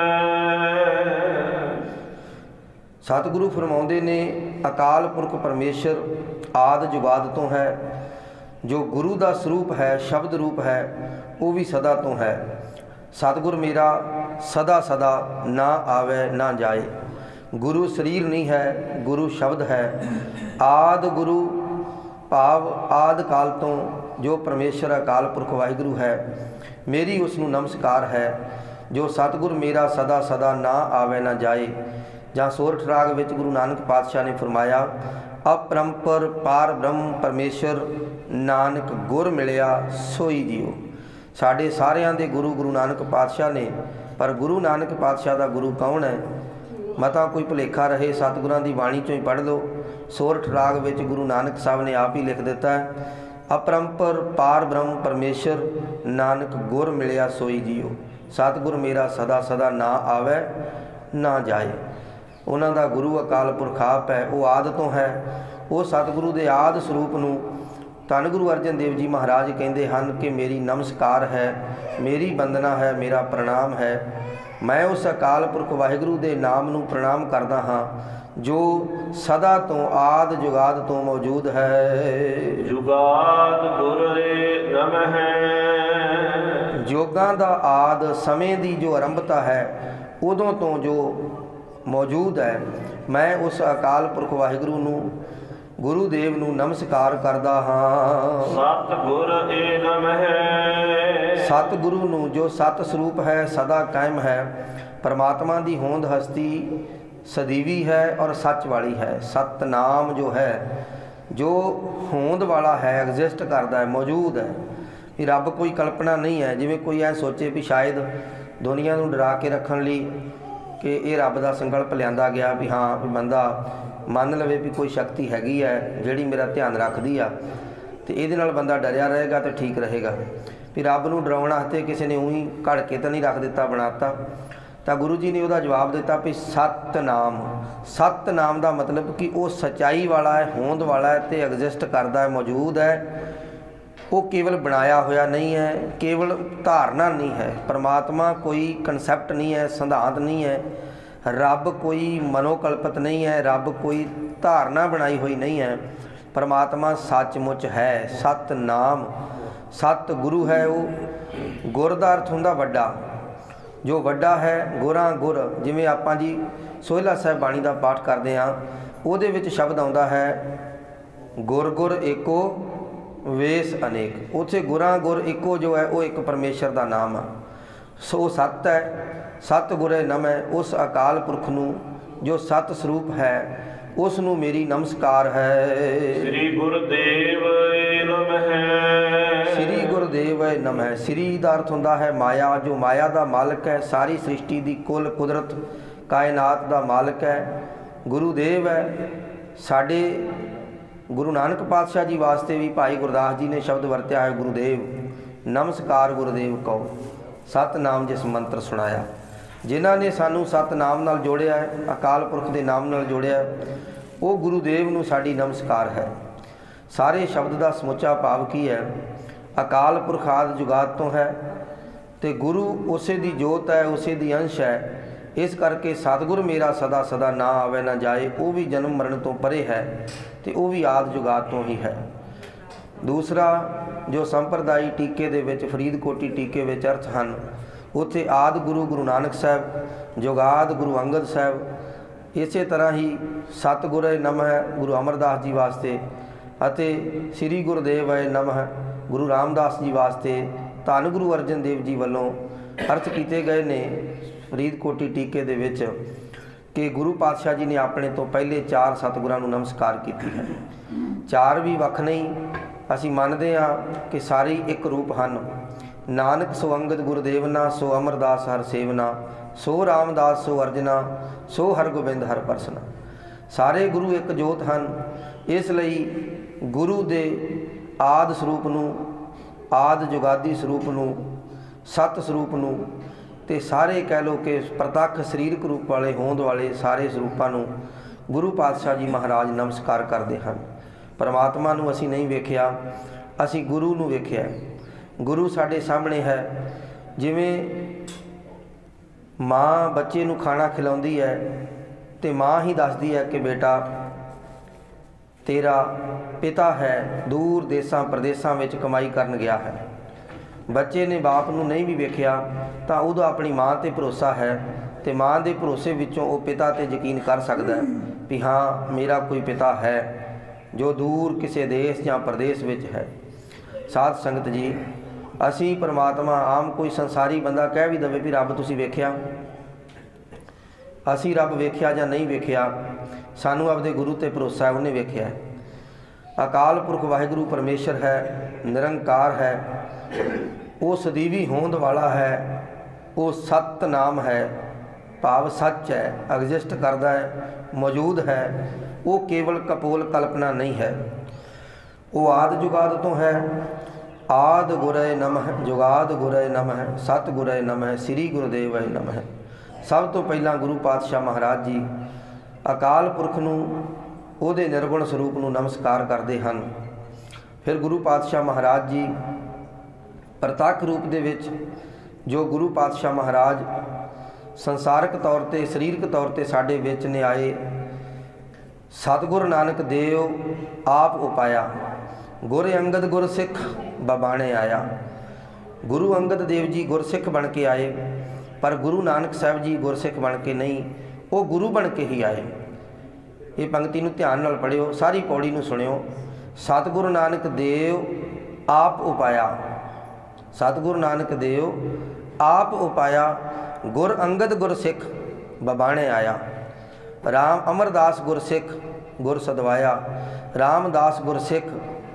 ਸਤਿਗੁਰੂ ਫਰਮਾਉਂਦੇ ਨੇ ਅਕਾਲ ਪੁਰਖ ਪਰਮੇਸ਼ਰ ਆਦਿ ਜੁਗਾਦ ਤੋਂ ਹੈ। ਜੋ ਗੁਰੂ ਦਾ ਸਰੂਪ ਹੈ, ਸ਼ਬਦ ਰੂਪ ਹੈ, ਉਹ ਵੀ ਸਦਾ ਤੋਂ ਹੈ। ਸਤਿਗੁਰ ਮੇਰਾ ਸਦਾ ਸਦਾ ਨਾ ਆਵੇ ਨਾ ਜਾਏ। ਗੁਰੂ ਸਰੀਰ ਨਹੀਂ ਹੈ, ਗੁਰੂ ਸ਼ਬਦ ਹੈ। ਆਦਿ ਗੁਰੂ ਭਾਵ ਆਦਿ ਕਾਲ ਤੋਂ ਜੋ ਪਰਮੇਸ਼ਰ ਅਕਾਲ ਪੁਰਖ ਵਾਹਿਗੁਰੂ ਹੈ, ਮੇਰੀ ਉਸ ਨੂੰ ਨਮਸਕਾਰ ਹੈ। ਜੋ ਸਤਿਗੁਰ ਮੇਰਾ ਸਦਾ ਸਦਾ ਨਾ ਆਵੇ ਨਾ ਜਾਏ। ਜਾਂ ਸੋਰਠ ਰਾਗ ਵਿੱਚ ਗੁਰੂ ਨਾਨਕ ਪਾਤਸ਼ਾਹ ਨੇ ਫਰਮਾਇਆ, ਅਪਰੰਪਰ ਪਾਰ ਬ੍ਰਹਮ ਪਰਮੇਸ਼ਰ ਨਾਨਕ ਗੁਰ ਮਿਲਿਆ ਸੋਈ ਜੀਓ। ਸਾਡੇ ਸਾਰਿਆਂ ਦੇ ਗੁਰੂ ਗੁਰੂ ਨਾਨਕ ਪਾਤਸ਼ਾਹ ਨੇ, ਪਰ ਗੁਰੂ ਨਾਨਕ ਪਾਤਸ਼ਾਹ ਦਾ ਗੁਰੂ ਕੌਣ ਹੈ? ਮਤਾ ਕੋਈ ਭੁਲੇਖਾ ਰਹੇ, ਸਤਿਗੁਰਾਂ ਦੀ ਬਾਣੀ 'ਚੋਂ ਹੀ ਪੜ੍ਹ ਲਓ। ਸੋਰਠ ਰਾਗ ਵਿੱਚ ਗੁਰੂ ਨਾਨਕ ਸਾਹਿਬ ਨੇ ਆਪ ਹੀ ਲਿਖ ਦਿੱਤਾ ਹੈ, ਅਪਰੰਪਰ ਪਾਰ ਬ੍ਰਹਮ ਪਰਮੇਸ਼ਰ ਨਾਨਕ ਗੁਰ ਮਿਲਿਆ ਸੋਈ ਜੀਓ। ਸਤਿਗੁਰ ਮੇਰਾ ਸਦਾ ਸਦਾ ਨਾ ਆਵੇ ਨਾ ਜਾਏ। ਉਹਨਾਂ ਦਾ ਗੁਰੂ ਅਕਾਲ ਪੁਰਖ ਆਪ ਹੈ, ਉਹ ਆਦਿ ਤੋਂ ਹੈ। ਉਹ ਸਤਿਗੁਰੂ ਦੇ ਆਦਿ ਸਰੂਪ ਨੂੰ ਧੰਨ ਗੁਰੂ ਅਰਜਨ ਦੇਵ ਜੀ ਮਹਾਰਾਜ ਕਹਿੰਦੇ ਹਨ ਕਿ ਮੇਰੀ ਨਮਸਕਾਰ ਹੈ, ਮੇਰੀ ਵੰਦਨਾ ਹੈ, ਮੇਰਾ ਪ੍ਰਣਾਮ ਹੈ। ਮੈਂ ਉਸ ਅਕਾਲ ਪੁਰਖ ਵਾਹਿਗੁਰੂ ਦੇ ਨਾਮ ਨੂੰ ਪ੍ਰਣਾਮ ਕਰਦਾ ਹਾਂ ਜੋ ਸਦਾ ਤੋਂ ਆਦਿ ਜੁਗਾਦ ਤੋਂ ਮੌਜੂਦ ਹੈ। ਜੁਗਾਦ ਗੁਰ ਨਮਹਿ। ਜੋਗਾਂ ਦਾ ਆਦਿ, ਸਮੇਂ ਦੀ ਜੋ ਆਰੰਭਤਾ ਹੈ, ਉਦੋਂ ਤੋਂ ਜੋ ਮੌਜੂਦ ਹੈ। ਮੈਂ ਉਸ ਅਕਾਲ ਪੁਰਖ ਵਾਹਿਗੁਰੂ ਨੂੰ, ਗੁਰੂ ਦੇਵ ਨੂੰ ਨਮਸਕਾਰ ਕਰਦਾ ਹਾਂ। ਸਤਿਗੁਰ ਏ ਨਮਹਿ। ਸਤਿਗੁਰੂ ਨੂੰ ਜੋ ਸਤ ਸਰੂਪ ਹੈ, ਸਦਾ ਕਾਇਮ ਹੈ। ਪਰਮਾਤਮਾ ਦੀ ਹੋਂਦ ਹਸਤੀ ਸਦੀਵੀ ਹੈ ਔਰ ਸੱਚ ਵਾਲੀ ਹੈ। ਸਤਨਾਮ ਜੋ ਹੈ, ਜੋ ਹੋਂਦ ਵਾਲਾ ਹੈ, ਐਗਜ਼ਿਸਟ ਕਰਦਾ ਹੈ, ਮੌਜੂਦ ਹੈ। ਵੀ ਰੱਬ ਕੋਈ ਕਲਪਨਾ ਨਹੀਂ ਹੈ। ਜਿਵੇਂ ਕੋਈ ਐ ਸੋਚੇ ਵੀ ਸ਼ਾਇਦ ਦੁਨੀਆ ਨੂੰ ਡਰਾ ਕੇ ਰੱਖਣ ਲਈ ਕਿ ਇਹ ਰੱਬ ਦਾ ਸੰਕਲਪ ਲਿਆਂਦਾ ਗਿਆ ਵੀ ਹਾਂ ਵੀ ਬੰਦਾ ਮੰਨ ਲਵੇ ਵੀ ਕੋਈ ਸ਼ਕਤੀ ਹੈਗੀ ਹੈ ਜਿਹੜੀ ਮੇਰਾ ਧਿਆਨ ਰੱਖਦੀ ਆ, ਅਤੇ ਇਹਦੇ ਨਾਲ ਬੰਦਾ ਡਰਿਆ ਰਹੇਗਾ ਤਾਂ ਠੀਕ ਰਹੇਗਾ। ਵੀ ਰੱਬ ਨੂੰ ਡਰਾਉਣਾ ਤੇ ਕਿਸੇ ਨੇ ਉਹੀ ਘੜ ਕੇ ਤਾਂ ਨਹੀਂ ਰੱਖ ਦਿੱਤਾ, ਬਣਾਤਾ। ਤਾਂ ਗੁਰੂ ਜੀ ਨੇ ਉਹਦਾ ਜਵਾਬ ਦਿੱਤਾ ਵੀ ਸਤਨਾਮ। ਸਤਨਾਮ ਦਾ ਮਤਲਬ ਕਿ ਉਹ ਸੱਚਾਈ ਵਾਲਾ ਹੈ, ਹੋਂਦ ਵਾਲਾ ਹੈ ਅਤੇ ਐਗਜ਼ਿਸਟ ਕਰਦਾ ਹੈ, ਮੌਜੂਦ ਹੈ। ਉਹ ਕੇਵਲ ਬਣਾਇਆ ਹੋਇਆ ਨਹੀਂ ਹੈ, ਕੇਵਲ ਧਾਰਨਾ ਨਹੀਂ ਹੈ। ਪਰਮਾਤਮਾ ਕੋਈ ਕਨਸੈਪਟ ਨਹੀਂ ਹੈ, ਸਿਧਾਂਤ ਨਹੀਂ ਹੈ। ਰੱਬ ਕੋਈ ਮਨੋਕਲਪਿਤ ਨਹੀਂ ਹੈ, ਰੱਬ ਕੋਈ ਧਾਰਨਾ ਬਣਾਈ ਹੋਈ ਨਹੀਂ ਹੈ। ਪਰਮਾਤਮਾ ਸੱਚਮੁੱਚ ਹੈ। ਸਤਨਾਮ, ਸਤ ਗੁਰੂ ਹੈ। ਉਹ ਗੁਰ ਦਾ ਅਰਥ ਹੁੰਦਾ ਵੱਡਾ, ਜੋ ਵੱਡਾ ਹੈ। ਗੁਰਾਂ ਗੁਰ, ਜਿਵੇਂ ਆਪਾਂ ਜੀ ਸੋਹਿਲਾ ਸਾਹਿਬ ਬਾਣੀ ਦਾ ਪਾਠ ਕਰਦੇ ਹਾਂ, ਉਹਦੇ ਵਿੱਚ ਸ਼ਬਦ ਆਉਂਦਾ ਹੈ ਗੁਰ ਗੁਰ ਏਕੋ ਵੇਸ ਅਨੇਕ। ਉੱਥੇ ਗੁਰਾਂ ਗੁਰ ਇੱਕੋ ਜੋ ਹੈ ਉਹ ਇੱਕ ਪਰਮੇਸ਼ਰ ਦਾ ਨਾਮ ਆ। ਸੋ ਸੱਤ ਹੈ। ਸਤ ਗੁਰੇ ਨਮੈ। ਉਸ ਅਕਾਲ ਪੁਰਖ ਨੂੰ ਜੋ ਸਤ ਸਰੂਪ ਹੈ, ਉਸ ਨੂੰ ਮੇਰੀ ਨਮਸਕਾਰ ਹੈ। ਸ੍ਰੀ ਗੁਰਦੇਵ ਨਮਹਿ। ਸ੍ਰੀ ਗੁਰਦੇਵ ਨਮਹਿ। ਸ੍ਰੀ ਦਾ ਅਰਥ ਹੁੰਦਾ ਹੈ ਮਾਇਆ, ਜੋ ਮਾਇਆ ਦਾ ਮਾਲਕ ਹੈ, ਸਾਰੀ ਸ੍ਰਿਸ਼ਟੀ ਦੀ ਕੁੱਲ ਕੁਦਰਤ ਕਾਇਨਾਤ ਦਾ ਮਾਲਕ ਹੈ। ਗੁਰੂਦੇਵ ਹੈ। ਸਾਡੇ ਗੁਰੂ ਨਾਨਕ ਪਾਤਸ਼ਾਹ ਜੀ ਵਾਸਤੇ ਵੀ ਭਾਈ ਗੁਰਦਾਸ ਜੀ ਨੇ ਸ਼ਬਦ ਵਰਤਿਆ ਹੈ ਗੁਰੂਦੇਵ। ਨਮਸਕਾਰ ਗੁਰਦੇਵ ਕਹੋ। ਸਤਨਾਮ ਜਿਸ ਮੰਤਰ ਸੁਣਾਇਆ, ਜਿਨ੍ਹਾਂ ਨੇ ਸਾਨੂੰ ਸਤਨਾਮ ਨਾਲ ਜੋੜਿਆ ਹੈ, ਅਕਾਲ ਪੁਰਖ ਦੇ ਨਾਮ ਨਾਲ ਜੋੜਿਆ, ਉਹ ਗੁਰੂਦੇਵ ਨੂੰ ਸਾਡੀ ਨਮਸਕਾਰ ਹੈ। ਸਾਰੇ ਸ਼ਬਦ ਦਾ ਸਮੁੱਚਾ ਭਾਵ ਕੀ ਹੈ? अकाल पुरख आदि जुगात तो है, तो गुरु उसे दी जोत है, उसे दी अंश है। इस करके सतगुर मेरा सदा सदा ना आवे ना जाए, वो भी जन्म मरण तो परे है, तो वो भी आदि जुगात तो ही है। दूसरा जो संप्रदायी टीके दे विच फरीदकोटी टीके विच अर्थ हैं, उत्थे आदि गुरु गुरु नानक साहब, जुगाद गुरु अंगद साहब, इसे तरह ही सतगुरे नमः गुरु अमरदास जी वास्ते, अते श्री गुरुदेव है नमः गुरु रामदास जी वास्ते धन गुरु अर्जन देव जी वालों अर्थ किए गए ने फरीदकोटी टीके दे विच कि गुरु पातशाह जी ने अपने तो पहले चार सतगुरां नूं नमस्कार कीती है। चार भी वख नहीं, असीं मनदे हां कि सारे एक रूप हन। नानक सो अंगद गुरुदेवना, सो अमरदास हर सेवना, सो रामदास सो अर्जना, सो हरगोबिंद हर परसना। सारे गुरु एक जोत हन। इसलिए गुरु दे आदि स्वरूप नूं, आदि जुगादी स्वरूप नूं, सत स्वरूप नूं ते सारे कह लो कि प्रतੱਖ सरीरक रूप वाले होंद वाले सारे स्वरूपां नूं गुरु पातशाह जी महाराज नमस्कार करते हैं। परमात्मा नूं असीं नहीं वेखिया, असीं गुरु नूं वेखिया। गुरु साडे सामने है। जिवें माँ बच्चे नूं खाना खिलाउंदी है तो माँ ही दसदी है कि बेटा तेरा पिता है दूर देसां प्रदेसां विच कमाई करन गया है। बच्चे ने बाप नूं नहीं भी वेखिया तो उदों अपनी माँ ते भरोसा है, तो माँ के भरोसे विचों वो पिता ते यकीन कर सकता है भी हाँ मेरा कोई पिता है जो दूर किसी देश या प्रदेश विच है। साध संगत जी, असी परमात्मा आम कोई संसारी बंदा कह भी दवे भी रब तुसीं वेखिया, असी रब वेखिया या नहीं वेखिया, सानू आपदे गुरु ते भरोसा है, उन्हें वेखिया है। अकाल पुरख वाहिगुरु परमेश्वर है, निरंकार है, वो सदीवी होंद वाला है, वो सत नाम है, भाव सच है, एग्जिस्ट करता है, मौजूद है, वो केवल कपोल कल्पना नहीं है। वो आदि जुगाद तो है। आद गुरय नमः, जुगाद गुरय नमः, सत गुरय नमः, श्री गुरुदेव नमः। सब तो पहला गुरु पातशाह महाराज जी अकाल पुरख नूं उहदे निर्गुण स्वरूप नूं नमस्कार करते हैं। फिर गुरु पातशाह महाराज जी प्रतੱਖ रूप दे विच जो गुरु पातशाह महाराज संसारक तौर पर सरीरक तौर पर साडे विच ने आए, सतगुर नानक देव आप उपाया, गुर अंगद गुर सिख बबाणे आया। गुरु अंगद देव जी गुरसिख बन के आए, पर गुरु नानक साहब जी गुरसिख बन के नहीं, वो गुरु बन के ही आए। ये पंक्ति नूं ध्यान नाल पढ़ियो, सारी पौड़ी नूं सुनियो। सतगुरु नानक देव आप उपाया, सतगुरु नानक देव आप उपाया, गुर अंगद गुर सिख बबाणे आया। राम अमरदास गुर सिख गुर सदवाया, रामदास गुर सिख।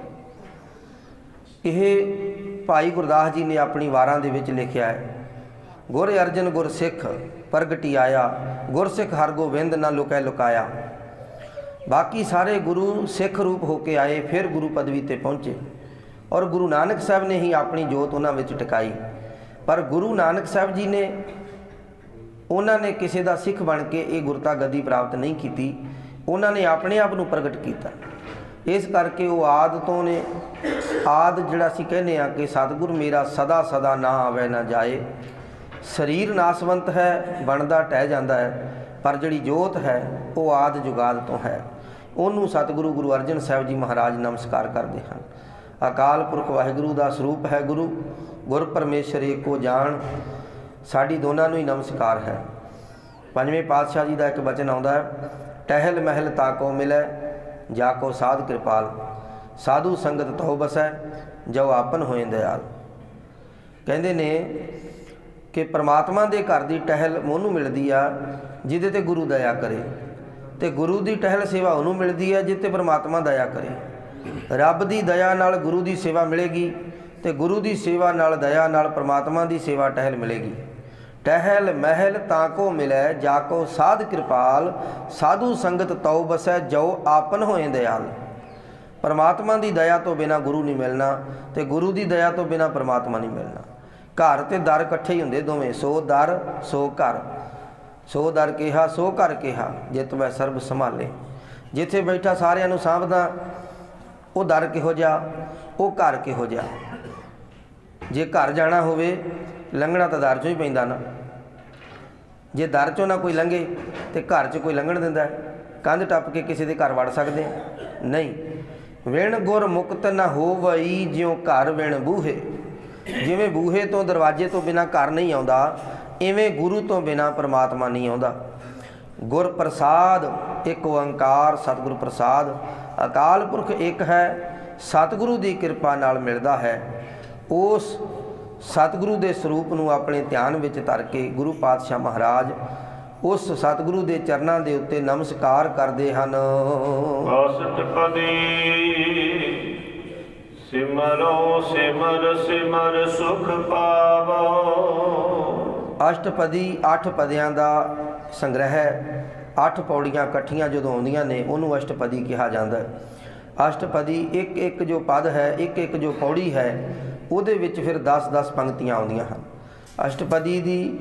यह भाई गुरदास जी ने अपनी वारां दे विच लिखिया है। गुर अर्जन गुर सिख प्रगटी आया, गुर सिख हरगोबिंद ना लुकै लुकाया। बाकी सारे गुरु सिख रूप होके आए, फिर गुरु पदवी ते पहुँचे, और गुरु नानक साहब ने ही अपनी जोत उन्हां विच टिकाई। पर गुरु नानक साहब जी ने उन्होंने किसी का सिख बन के ये गुरता गद्दी प्राप्त नहीं की, उन्होंने अपने आप को प्रगट किया। इस करके वो आद तो ने आद जिहड़ा असीं कहने आ कि सतगुर मेरा सदा सदा ना आवे ना जाए। शरीर नासवंत है, बनता टह जाता है, पर जिहड़ी जोत है वो आद जुगाद तो है। उन्होंने सतगुरु गुरु अर्जन साहब जी महाराज नमस्कार करते हैं। अकाल पुरख वाहिगुरु का स्वरूप है गुरु, गुर परमेश्वर एको जान। साड़ी दोनों ही नमस्कार है। पंजवें पातशाह जी का एक वचन आता है, टहल महल ताको मिलै जाको साध कृपाल, साधु संगत तो बसै जो आपन होए दयाल। कहते ने कि परमात्मा के घर की टहल उन्होंने मिलती आ जिदे ते गुरु दया करे, तो गुरु की टहल सेवा उन्होंने मिलती है जिते परमात्मा दया करे। रब की दया नाल गुरु की सेवा मिलेगी, तो गुरु की सेवा नाल दया नाल परमात्मा की सेवा टहल मिलेगी। टहल महल ताको मिलै जाको साध कृपाल, साधु संगत तौ बसै जो आपन होए दयाल। परमात्मा की दया तो बिना गुरु नहीं मिलना, तो गुरु की दया तो बिना परमात्मा नहीं मिलना। घर ते दर इकट्ठे ही होंदे दोवें, सो दर सो घर, सो दर कहा सो घर कहा, जित वै सर्ब संभाले। जिथे बैठा सारिਆਂ ਨੂੰ ਸਾਂਭਦਾ, वो दर किहो जिहा, वो घर किहो जिहा। ਜੇ ਘਰ ਜਾਣਾ ਹੋਵੇ ਲੰਘਣਾ ਤਾਂ ਦਰ 'ਚੋਂ ਹੀ ਪੈਂਦਾ ਨਾ। ਜੇ ਦਰ 'ਚੋਂ ਨਾ ਕੋਈ ਲੰਘੇ ਤੇ ਘਰ 'ਚ ਕੋਈ ਲੰਘਣ ਦਿੰਦਾ? ਕੰਧ ਟੱਪ ਕੇ ਕਿਸੇ ਦੇ ਘਰ ਵੜ ਸਕਦੇ? ਨਹੀਂ। ਵਿਣ ਗੁਰ ਮੁਕਤ ਨਾ ਹੋਵਈ ਜਿਉ ਘਰ ਵਿਣ ਬੂਹੇ। ਜਿਵੇਂ ਬੂਹੇ ਤੋਂ ਦਰਵਾਜ਼ੇ ਤੋਂ ਬਿਨਾਂ ਘਰ ਨਹੀਂ ਆਉਂਦਾ, ਇਵੇਂ ਗੁਰੂ ਤੋਂ ਬਿਨਾਂ ਪਰਮਾਤਮਾ ਨਹੀਂ ਆਉਂਦਾ। ਗੁਰ ਪ੍ਰਸਾਦ ਇੱਕ ਓੰਕਾਰ ਸਤਿਗੁਰ ਪ੍ਰਸਾਦ। ਅਕਾਲ ਪੁਰਖ ਇੱਕ ਹੈ, ਸਤਿਗੁਰੂ ਦੀ ਕਿਰਪਾ ਨਾਲ ਮਿਲਦਾ ਹੈ। ਉਸ ਸਤਿਗੁਰੂ ਦੇ ਸਰੂਪ ਨੂੰ ਆਪਣੇ ਧਿਆਨ ਵਿੱਚ ਧਰ ਕੇ ਗੁਰੂ ਪਾਤਸ਼ਾਹ ਮਹਾਰਾਜ ਉਸ ਸਤਿਗੁਰੂ ਦੇ ਚਰਨਾਂ ਦੇ ਉੱਤੇ ਨਮਸਕਾਰ ਕਰਦੇ ਹਨ। ਅਸ਼ਟਪਦੀ ਸਿਮਰੋ ਸਿਮਰ ਸਿਮਰ ਸੁਖ ਪਾਵੋ। ਅਸ਼ਟਪਦੀ ਅੱਠ ਪਦਿਆਂ ਦਾ ਸੰਗ੍ਰਹਿ ਹੈ। ਅੱਠ ਪੌੜੀਆਂ ਇਕੱਠੀਆਂ ਜਦੋਂ ਆਉਂਦੀਆਂ ਨੇ ਉਹਨੂੰ ਅਸ਼ਟਪਦੀ ਕਿਹਾ ਜਾਂਦਾ। ਅਸ਼ਟਪਦੀ ਇੱਕ ਇੱਕ ਜੋ ਪਦ ਹੈ, ਇੱਕ ਇੱਕ ਜੋ ਪੌੜੀ ਹੈ, ਉਹਦੇ ਵਿੱਚ ਫਿਰ ਦਸ ਦਸ ਪੰਕਤੀਆਂ ਆਉਂਦੀਆਂ ਹਨ। ਅਸ਼ਟਪਦੀ ਦੀ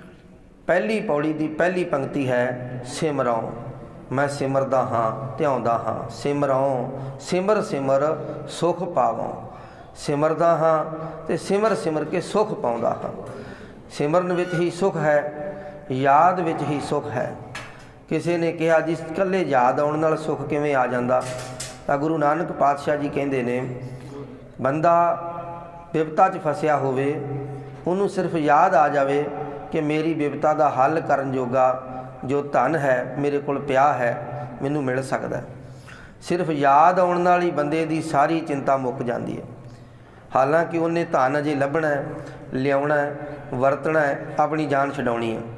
ਪਹਿਲੀ ਪੌੜੀ ਦੀ ਪਹਿਲੀ ਪੰਕਤੀ ਹੈ ਸਿਮਰੋਂ ਮੈਂ ਸਿਮਰਦਾ ਹਾਂ ਧਿਆਉਂਦਾ ਹਾਂ। ਸਿਮਰੋਂ ਸਿਮਰ ਸਿਮਰ ਸੁਖ ਪਾਵੋਂ। ਸਿਮਰਦਾ ਹਾਂ ਤੇ ਸਿਮਰ ਸਿਮਰ ਕੇ ਸੁਖ ਪਾਉਂਦਾ ਹਾਂ। ਸਿਮਰਨ ਵਿੱਚ ਹੀ ਸੁਖ ਹੈ, ਯਾਦ ਵਿੱਚ ਹੀ ਸੁਖ ਹੈ। ਕਿਸੇ ਨੇ ਕਿਹਾ ਜੀ ਇਕੱਲੇ ਯਾਦ ਆਉਣ ਨਾਲ ਸੁਖ ਕਿਵੇਂ ਆ ਜਾਂਦਾ? ਤਾਂ ਗੁਰੂ ਨਾਨਕ ਪਾਤਸ਼ਾਹ ਜੀ ਕਹਿੰਦੇ ਨੇ ਬੰਦਾ ਬਿਪਤਾ 'ਚ ਫਸਿਆ ਹੋਵੇ, ਉਹਨੂੰ ਸਿਰਫ ਯਾਦ ਆ ਜਾਵੇ ਕਿ ਮੇਰੀ ਬਿਪਤਾ ਦਾ ਹੱਲ ਕਰਨ ਜੋਗਾ ਜੋ ਧਨ ਹੈ ਮੇਰੇ ਕੋਲ ਪਿਆ ਹੈ, ਮੈਨੂੰ ਮਿਲ ਸਕਦਾ। ਸਿਰਫ ਯਾਦ ਆਉਣ ਨਾਲ ਹੀ ਬੰਦੇ ਦੀ ਸਾਰੀ ਚਿੰਤਾ ਮੁੱਕ ਜਾਂਦੀ ਹੈ। ਹਾਲਾਂਕਿ ਉਹਨੇ ਧਨ ਅਜੇ ਲੱਭਣਾ, ਲਿਆਉਣਾ, ਵਰਤਣਾ, ਆਪਣੀ ਜਾਨ ਛਡਾਉਣੀ ਹੈ।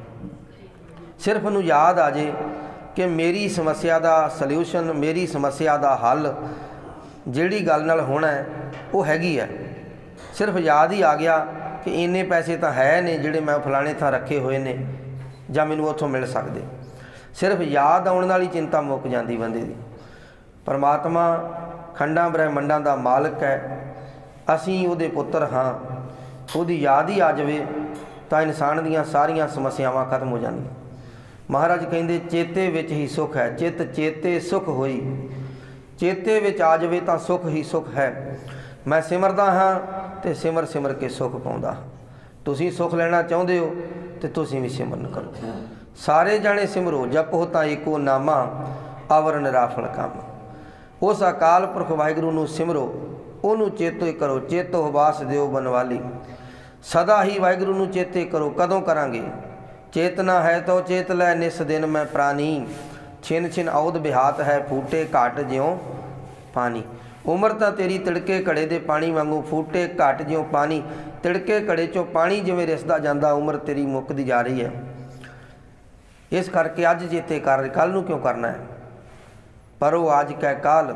ਸਿਰਫ ਉਹਨੂੰ ਯਾਦ ਆ ਜੇ ਕਿ ਮੇਰੀ ਸਮੱਸਿਆ ਦਾ ਸਲਿਊਸ਼ਨ, ਮੇਰੀ ਸਮੱਸਿਆ ਦਾ ਹੱਲ ਜਿਹੜੀ ਗੱਲ ਨਾਲ ਹੋਣਾ ਉਹ ਹੈਗੀ ਹੈ। ਸਿਰਫ ਯਾਦ ਹੀ ਆ ਗਿਆ ਕਿ ਇੰਨੇ ਪੈਸੇ ਤਾਂ ਹੈ ਨੇ ਜਿਹੜੇ ਮੈਂ ਫਲਾਣੇ ਥਾਂ ਰੱਖੇ ਹੋਏ ਨੇ ਜਾਂ ਮੈਨੂੰ ਉੱਥੋਂ ਮਿਲ ਸਕਦੇ। ਸਿਰਫ ਯਾਦ ਆਉਣ ਨਾਲ ਹੀ ਚਿੰਤਾ ਮੁੱਕ ਜਾਂਦੀ ਬੰਦੇ ਦੀ। ਪਰਮਾਤਮਾ ਖੰਡਾਂ ਬ੍ਰਹਿਮੰਡਾਂ ਦਾ ਮਾਲਕ ਹੈ, ਅਸੀਂ ਉਹਦੇ ਪੁੱਤਰ ਹਾਂ। ਉਹਦੀ ਯਾਦ ਹੀ ਆ ਜਾਵੇ ਤਾਂ ਇਨਸਾਨ ਦੀਆਂ ਸਾਰੀਆਂ ਸਮੱਸਿਆਵਾਂ ਖਤਮ ਹੋ ਜਾਂਦੀਆਂ। ਮਹਾਰਾਜ ਕਹਿੰਦੇ ਚੇਤੇ ਵਿੱਚ ਹੀ ਸੁੱਖ ਹੈ। ਚਿੱਤ ਚੇਤੇ ਸੁਖ ਹੋਈ। ਚੇਤੇ ਵਿੱਚ ਆ ਜਾਵੇ ਤਾਂ ਸੁਖ ਹੀ ਸੁਖ ਹੈ। ਮੈਂ ਸਿਮਰਦਾ ਹਾਂ ਤੇ ਸਿਮਰ ਸਿਮਰ ਕੇ ਸੁਖ ਪਾਉਂਦਾ। ਤੁਸੀਂ ਸੁਖ ਲੈਣਾ ਚਾਹੁੰਦੇ ਹੋ ਤੇ ਤੁਸੀਂ ਵੀ ਸਿਮਰਨ ਕਰੋ। ਸਾਰੇ ਜਾਣੇ ਸਿਮਰੋ ਜਪੋ ਤਾਂ ਏਕੋ ਨਾਮਾ ਅਵਰ ਨਿਰਾਫਲ ਕੰਮ। ਉਸ ਅਕਾਲ ਪੁਰਖ ਵਾਹਿਗੁਰੂ ਨੂੰ ਸਿਮਰੋ, ਉਹਨੂੰ ਚੇਤੋ ਕਰੋ। ਚੇਤੋ ਵਾਸ ਦਿਓ ਬਨਵਾਲੀ। ਸਦਾ ਹੀ ਵਾਹਿਗੁਰੂ ਨੂੰ ਚੇਤੇ ਕਰੋ। ਕਦੋਂ ਕਰਾਂਗੇ? ਚੇਤਨਾ ਹੈ ਤੋ ਚੇਤ ਲੈ ਨਿਸ ਦਿਨ ਮੈਂ ਪ੍ਰਾਨੀ। ਛਿਨ ਛਿਨ ਔਦ ਬਿਹਾਤ ਹੈ ਫੂਟੇ ਘਾਟ ਜਿਉਂ ਪਾਣੀ। ਉਮਰ ਤਾਂ ਤੇਰੀ ਤਿੜਕੇ ਘੜੇ ਦੇ ਪਾਣੀ ਵਾਂਗੂ ਫੂਟੇ ਘੱਟ ਜਿਉਂ ਪਾਣੀ। ਤਿੜਕੇ ਘੜੇ 'ਚੋਂ ਪਾਣੀ ਜਿਵੇਂ ਰਿਸਦਾ ਜਾਂਦਾ, ਉਮਰ ਤੇਰੀ ਮੁੱਕਦੀ ਜਾ ਰਹੀ ਹੈ। ਇਸ ਕਰਕੇ ਅੱਜ ਚੇਤੇ ਕਰ, ਕੱਲ੍ਹ ਨੂੰ ਕਿਉਂ ਕਰਨਾ ਹੈ? ਪਰੋ ਆਜ ਕੈ ਕਾਲ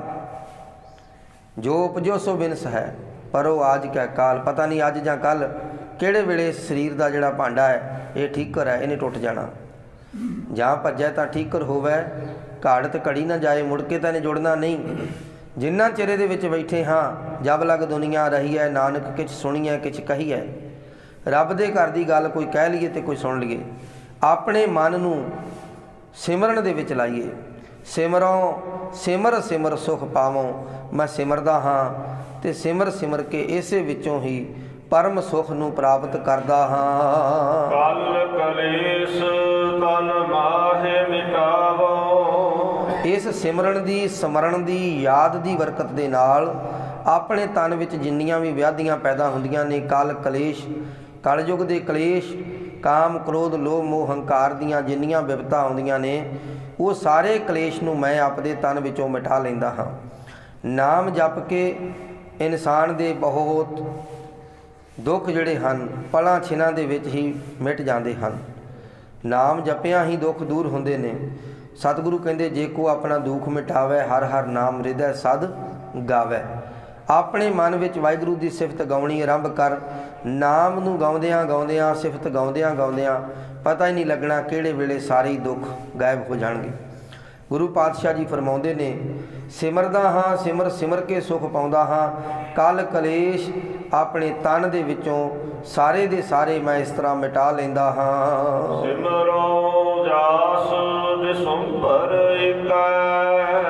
ਜੋ ਉਪਜੋ ਸੋ ਬਿਨਸ ਹੈ। ਪਰੋ ਆਜ ਕੈ ਕਾਲ, ਪਤਾ ਨਹੀਂ ਅੱਜ ਜਾਂ ਕੱਲ੍ਹ ਕਿਹੜੇ ਵੇਲੇ ਇਸ ਸਰੀਰ ਦਾ ਜਿਹੜਾ ਭਾਂਡਾ ਹੈ ਇਹ ਠੀਕਰ ਹੈ, ਇਹਨੇ ਟੁੱਟ ਜਾਣਾ। ਜਾਂ ਭੱਜਿਆ ਤਾਂ ਠੀਕਰ ਹੋਵੇ, ਘਾੜਤ ਘੜੀ ਨਾ ਜਾਏ, ਮੁੜ ਕੇ ਤਾਂ ਇਹਨੇ ਜੁੜਨਾ ਨਹੀਂ। ਜਿੰਨਾ ਚਿਰ ਦੇ ਵਿੱਚ ਬੈਠੇ ਹਾਂ ਜਬ ਲਗ ਦੁਨੀਆ ਰਹੀ ਹੈ, ਨਾਨਕ ਕਿਛ ਸੁਣੀਐ ਕਿਛ ਕਹੀਐ। ਰੱਬ ਦੇ ਘਰ ਦੀ ਗੱਲ ਕੋਈ ਕਹਿ ਲਈਏ ਤੇ ਕੋਈ ਸੁਣ ਲਈਏ। ਆਪਣੇ ਮਨ ਨੂੰ ਸਿਮਰਨ ਦੇ ਵਿੱਚ ਲਾਈਏ। ਸਿਮਰੋਂ ਸਿਮਰ ਸਿਮਰ ਸੁਖ ਪਾਵੋਂ। ਮੈਂ ਸਿਮਰਦਾ ਹਾਂ ਤੇ ਸਿਮਰ ਸਿਮਰ ਕੇ ਇਸੇ ਵਿੱਚੋਂ ਹੀ ਪਰਮ ਸੁਖ ਨੂੰ ਪ੍ਰਾਪਤ ਕਰਦਾ ਹਾਂ। ਕਲ ਕਲੇਸ਼ ਤਨ ਮਾਹੇ ਮਿਟਾਵੋ। ਇਸ ਸਿਮਰਨ ਦੀ, ਸਮਰਨ ਦੀ, ਯਾਦ ਦੀ ਬਰਕਤ ਦੇ ਨਾਲ ਆਪਣੇ ਤਨ ਵਿੱਚ ਜਿੰਨੀਆਂ ਵੀ ਵਿਆਧੀਆਂ ਪੈਦਾ ਹੁੰਦੀਆਂ ਨੇ, ਕਲ ਕਲੇਸ਼, ਕਲਯੁਗ ਦੇ ਕਲੇਸ਼, ਕਾਮ ਕ੍ਰੋਧ ਲੋਭ ਮੋਹ ਹੰਕਾਰ ਦੀਆਂ ਜਿੰਨੀਆਂ ਬਿਪਤਾ ਆਉਂਦੀਆਂ ਨੇ, ਉਹ ਸਾਰੇ ਕਲੇਸ਼ ਨੂੰ ਮੈਂ ਆਪਦੇ ਤਨ ਵਿੱਚੋਂ ਮਿਟਾ ਲੈਂਦਾ ਹਾਂ। ਨਾਮ ਜਪ ਕੇ ਇਨਸਾਨ ਦੇ ਬਹੁਤ ਦੁੱਖ ਜਿਹੜੇ ਹਨ ਪਲਾਂ ਛਿਨਾਂ ਦੇ ਵਿੱਚ ਹੀ ਮਿਟ ਜਾਂਦੇ ਹਨ। ਨਾਮ ਜਪਿਆਂ ਹੀ ਦੁੱਖ ਦੂਰ ਹੁੰਦੇ ਨੇ। ਸਤਿਗੁਰੂ ਕਹਿੰਦੇ ਜੇ ਕੋ ਆਪਣਾ ਦੁੱਖ ਮਿਟਾਵੇ, ਹਰ ਹਰ ਨਾਮ ਹਿਰਦੈ ਸਦ ਗਾਵੇ। ਆਪਣੇ ਮਨ ਵਿੱਚ ਵਾਹਿਗੁਰੂ ਦੀ ਸਿਫਤ ਗਾਉਣੀ ਆਰੰਭ ਕਰ। ਨਾਮ ਨੂੰ ਗਾਉਂਦਿਆਂ ਗਾਉਂਦਿਆਂ, ਸਿਫਤ ਗਾਉਂਦਿਆਂ ਗਾਉਂਦਿਆਂ ਪਤਾ ਹੀ ਨਹੀਂ ਲੱਗਣਾ ਕਿਹੜੇ ਵੇਲੇ ਸਾਰੇ ਦੁੱਖ ਗਾਇਬ ਹੋ ਜਾਣਗੇ। ਗੁਰੂ ਪਾਤਸ਼ਾਹ ਜੀ ਫਰਮਾਉਂਦੇ ਨੇ, ਸਿਮਰਦਾ ਹਾਂ ਸਿਮਰ ਸਿਮਰ ਕੇ ਸੁਖ ਪਾਉਂਦਾ ਹਾਂ। ਕਲ ਕਲੇਸ਼ ਆਪਣੇ ਤਨ ਦੇ ਵਿੱਚੋਂ ਸਾਰੇ ਦੇ ਸਾਰੇ ਮੈਂ ਇਸ ਤਰ੍ਹਾਂ ਮਿਟਾ ਲੈਂਦਾ ਹਾਂ। ਸਿਮਰੋ ਜਾਸ ਦਿਸੰਬਰ ਏਕੈ।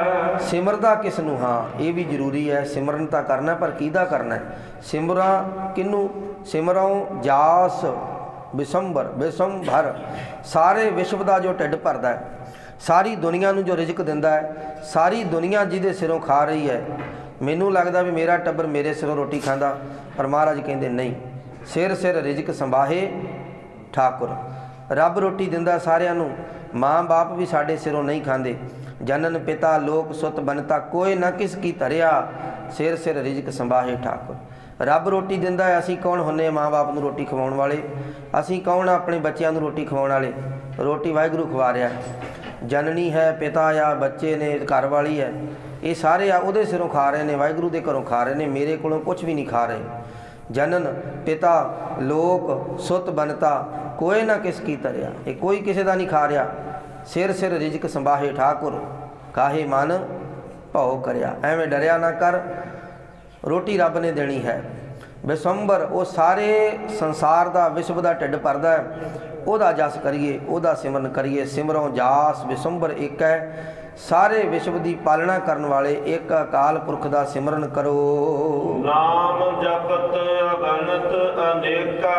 ਸਿਮਰਦਾ ਕਿਸ ਨੂੰ? ਹਾਂ, ਇਹ ਵੀ ਜ਼ਰੂਰੀ ਹੈ। ਸਿਮਰਨ ਤਾਂ ਕਰਨਾ, ਪਰ ਕਿਹਦਾ ਕਰਨਾ? ਸਿਮਰਾਂ ਕਿਹਨੂੰ? ਸਿਮਰੋਂ ਜਾਸ ਵਿਸੰਬਰ ਵਿਸੰਭਰ, ਸਾਰੇ ਵਿਸ਼ਵ ਦਾ ਜੋ ਢਿੱਡ ਭਰਦਾ ਹੈ, ਸਾਰੀ ਦੁਨੀਆ ਨੂੰ ਜੋ ਰਿਜ਼ਕ ਦਿੰਦਾ ਹੈ, ਸਾਰੀ ਦੁਨੀਆ ਜਿਹਦੇ ਸਿਰੋਂ ਖਾ ਰਹੀ ਹੈ। ਮੈਨੂੰ ਲੱਗਦਾ ਵੀ ਮੇਰਾ ਟੱਬਰ ਮੇਰੇ ਸਿਰੋਂ ਰੋਟੀ ਖਾਂਦਾ, ਪਰ ਮਹਾਰਾਜ ਕਹਿੰਦੇ ਨਹੀਂ, ਸਿਰ ਸਿਰ ਰਿਜ਼ਕ ਸੰਭਾਹੇ ਠਾਕੁਰ। ਰੱਬ ਰੋਟੀ ਦਿੰਦਾ ਸਾਰਿਆਂ ਨੂੰ, ਮਾਂ ਬਾਪ ਵੀ ਸਾਡੇ ਸਿਰੋਂ ਨਹੀਂ ਖਾਂਦੇ। ਜਨਨ ਪਿਤਾ ਲੋਕ ਸੁਤ ਬਨਤਾ, ਕੋਈ ਨਾ ਕਿਸ ਕੀ ਧਰਿਆ, ਸਿਰ ਸਿਰ ਰਿਜ਼ਕ ਸੰਭਾਹੇ ਠਾਕੁਰ। ਰੱਬ ਰੋਟੀ ਦਿੰਦਾ ਹੈ, ਅਸੀਂ ਕੌਣ ਹੁੰਦੇ ਮਾਂ ਬਾਪ ਨੂੰ ਰੋਟੀ ਖਵਾਉਣ ਵਾਲੇ? ਅਸੀਂ ਕੌਣ ਆਪਣੇ ਬੱਚਿਆਂ ਨੂੰ ਰੋਟੀ ਖਵਾਉਣ ਵਾਲੇ? ਰੋਟੀ ਵਾਹਿਗੁਰੂ ਖਵਾ ਰਿਹਾ। ਜਨਨੀ ਹੈ, ਪਿਤਾ ਆ, ਬੱਚੇ ਨੇ, ਘਰ ਵਾਲੀ ਹੈ, ਇਹ ਸਾਰੇ ਆ ਉਹਦੇ ਸਿਰੋਂ ਖਾ ਰਹੇ ਨੇ, ਵਾਹਿਗੁਰੂ ਦੇ ਘਰੋਂ ਖਾ ਰਹੇ ਨੇ, ਮੇਰੇ ਕੋਲੋਂ ਕੁਛ ਵੀ ਨਹੀਂ ਖਾ ਰਹੇ। ਜਨਨ ਪਿਤਾ ਲੋਕ ਸੁਤ ਬਨਤਾ, ਕੋਈ ਨਾ ਕਿਸ ਕੀ ਧਰਿਆ, ਇਹ ਕੋਈ ਕਿਸੇ ਦਾ ਨਹੀਂ ਖਾ ਰਿਹਾ। ਸਿਰ ਸਿਰ ਰਿਜ਼ਕ ਸੰਭਾਹੇ ਠਾਕੁਰ, ਕਾਹੇ ਮਨ ਭਉ ਕਰਿਆ। ਐਵੇਂ ਡਰਿਆ ਨਾ ਕਰ, ਰੋਟੀ ਰੱਬ ਨੇ ਦੇਣੀ ਹੈ। ਵਿਸੰਬਰ, ਉਹ ਸਾਰੇ ਸੰਸਾਰ ਦਾ ਵਿਸ਼ਵ ਦਾ ਢਿੱਡ ਭਰਦਾ ਹੈ, ਉਹਦਾ ਜਸ ਕਰੀਏ, ਉਹਦਾ ਸਿਮਰਨ ਕਰੀਏ। ਸਿਮਰੋਂ ਜਾਸ ਵਿਸੰਬਰ ਇੱਕ ਹੈ, ਸਾਰੇ ਵਿਸ਼ਵ ਦੀ ਪਾਲਣਾ ਕਰਨ ਵਾਲੇ ਇੱਕ ਅਕਾਲ ਪੁਰਖ ਦਾ ਸਿਮਰਨ ਕਰੋ। ਨਾਮ ਜਪਤ ਅਗਣਤ ਅਨੇਕਾ,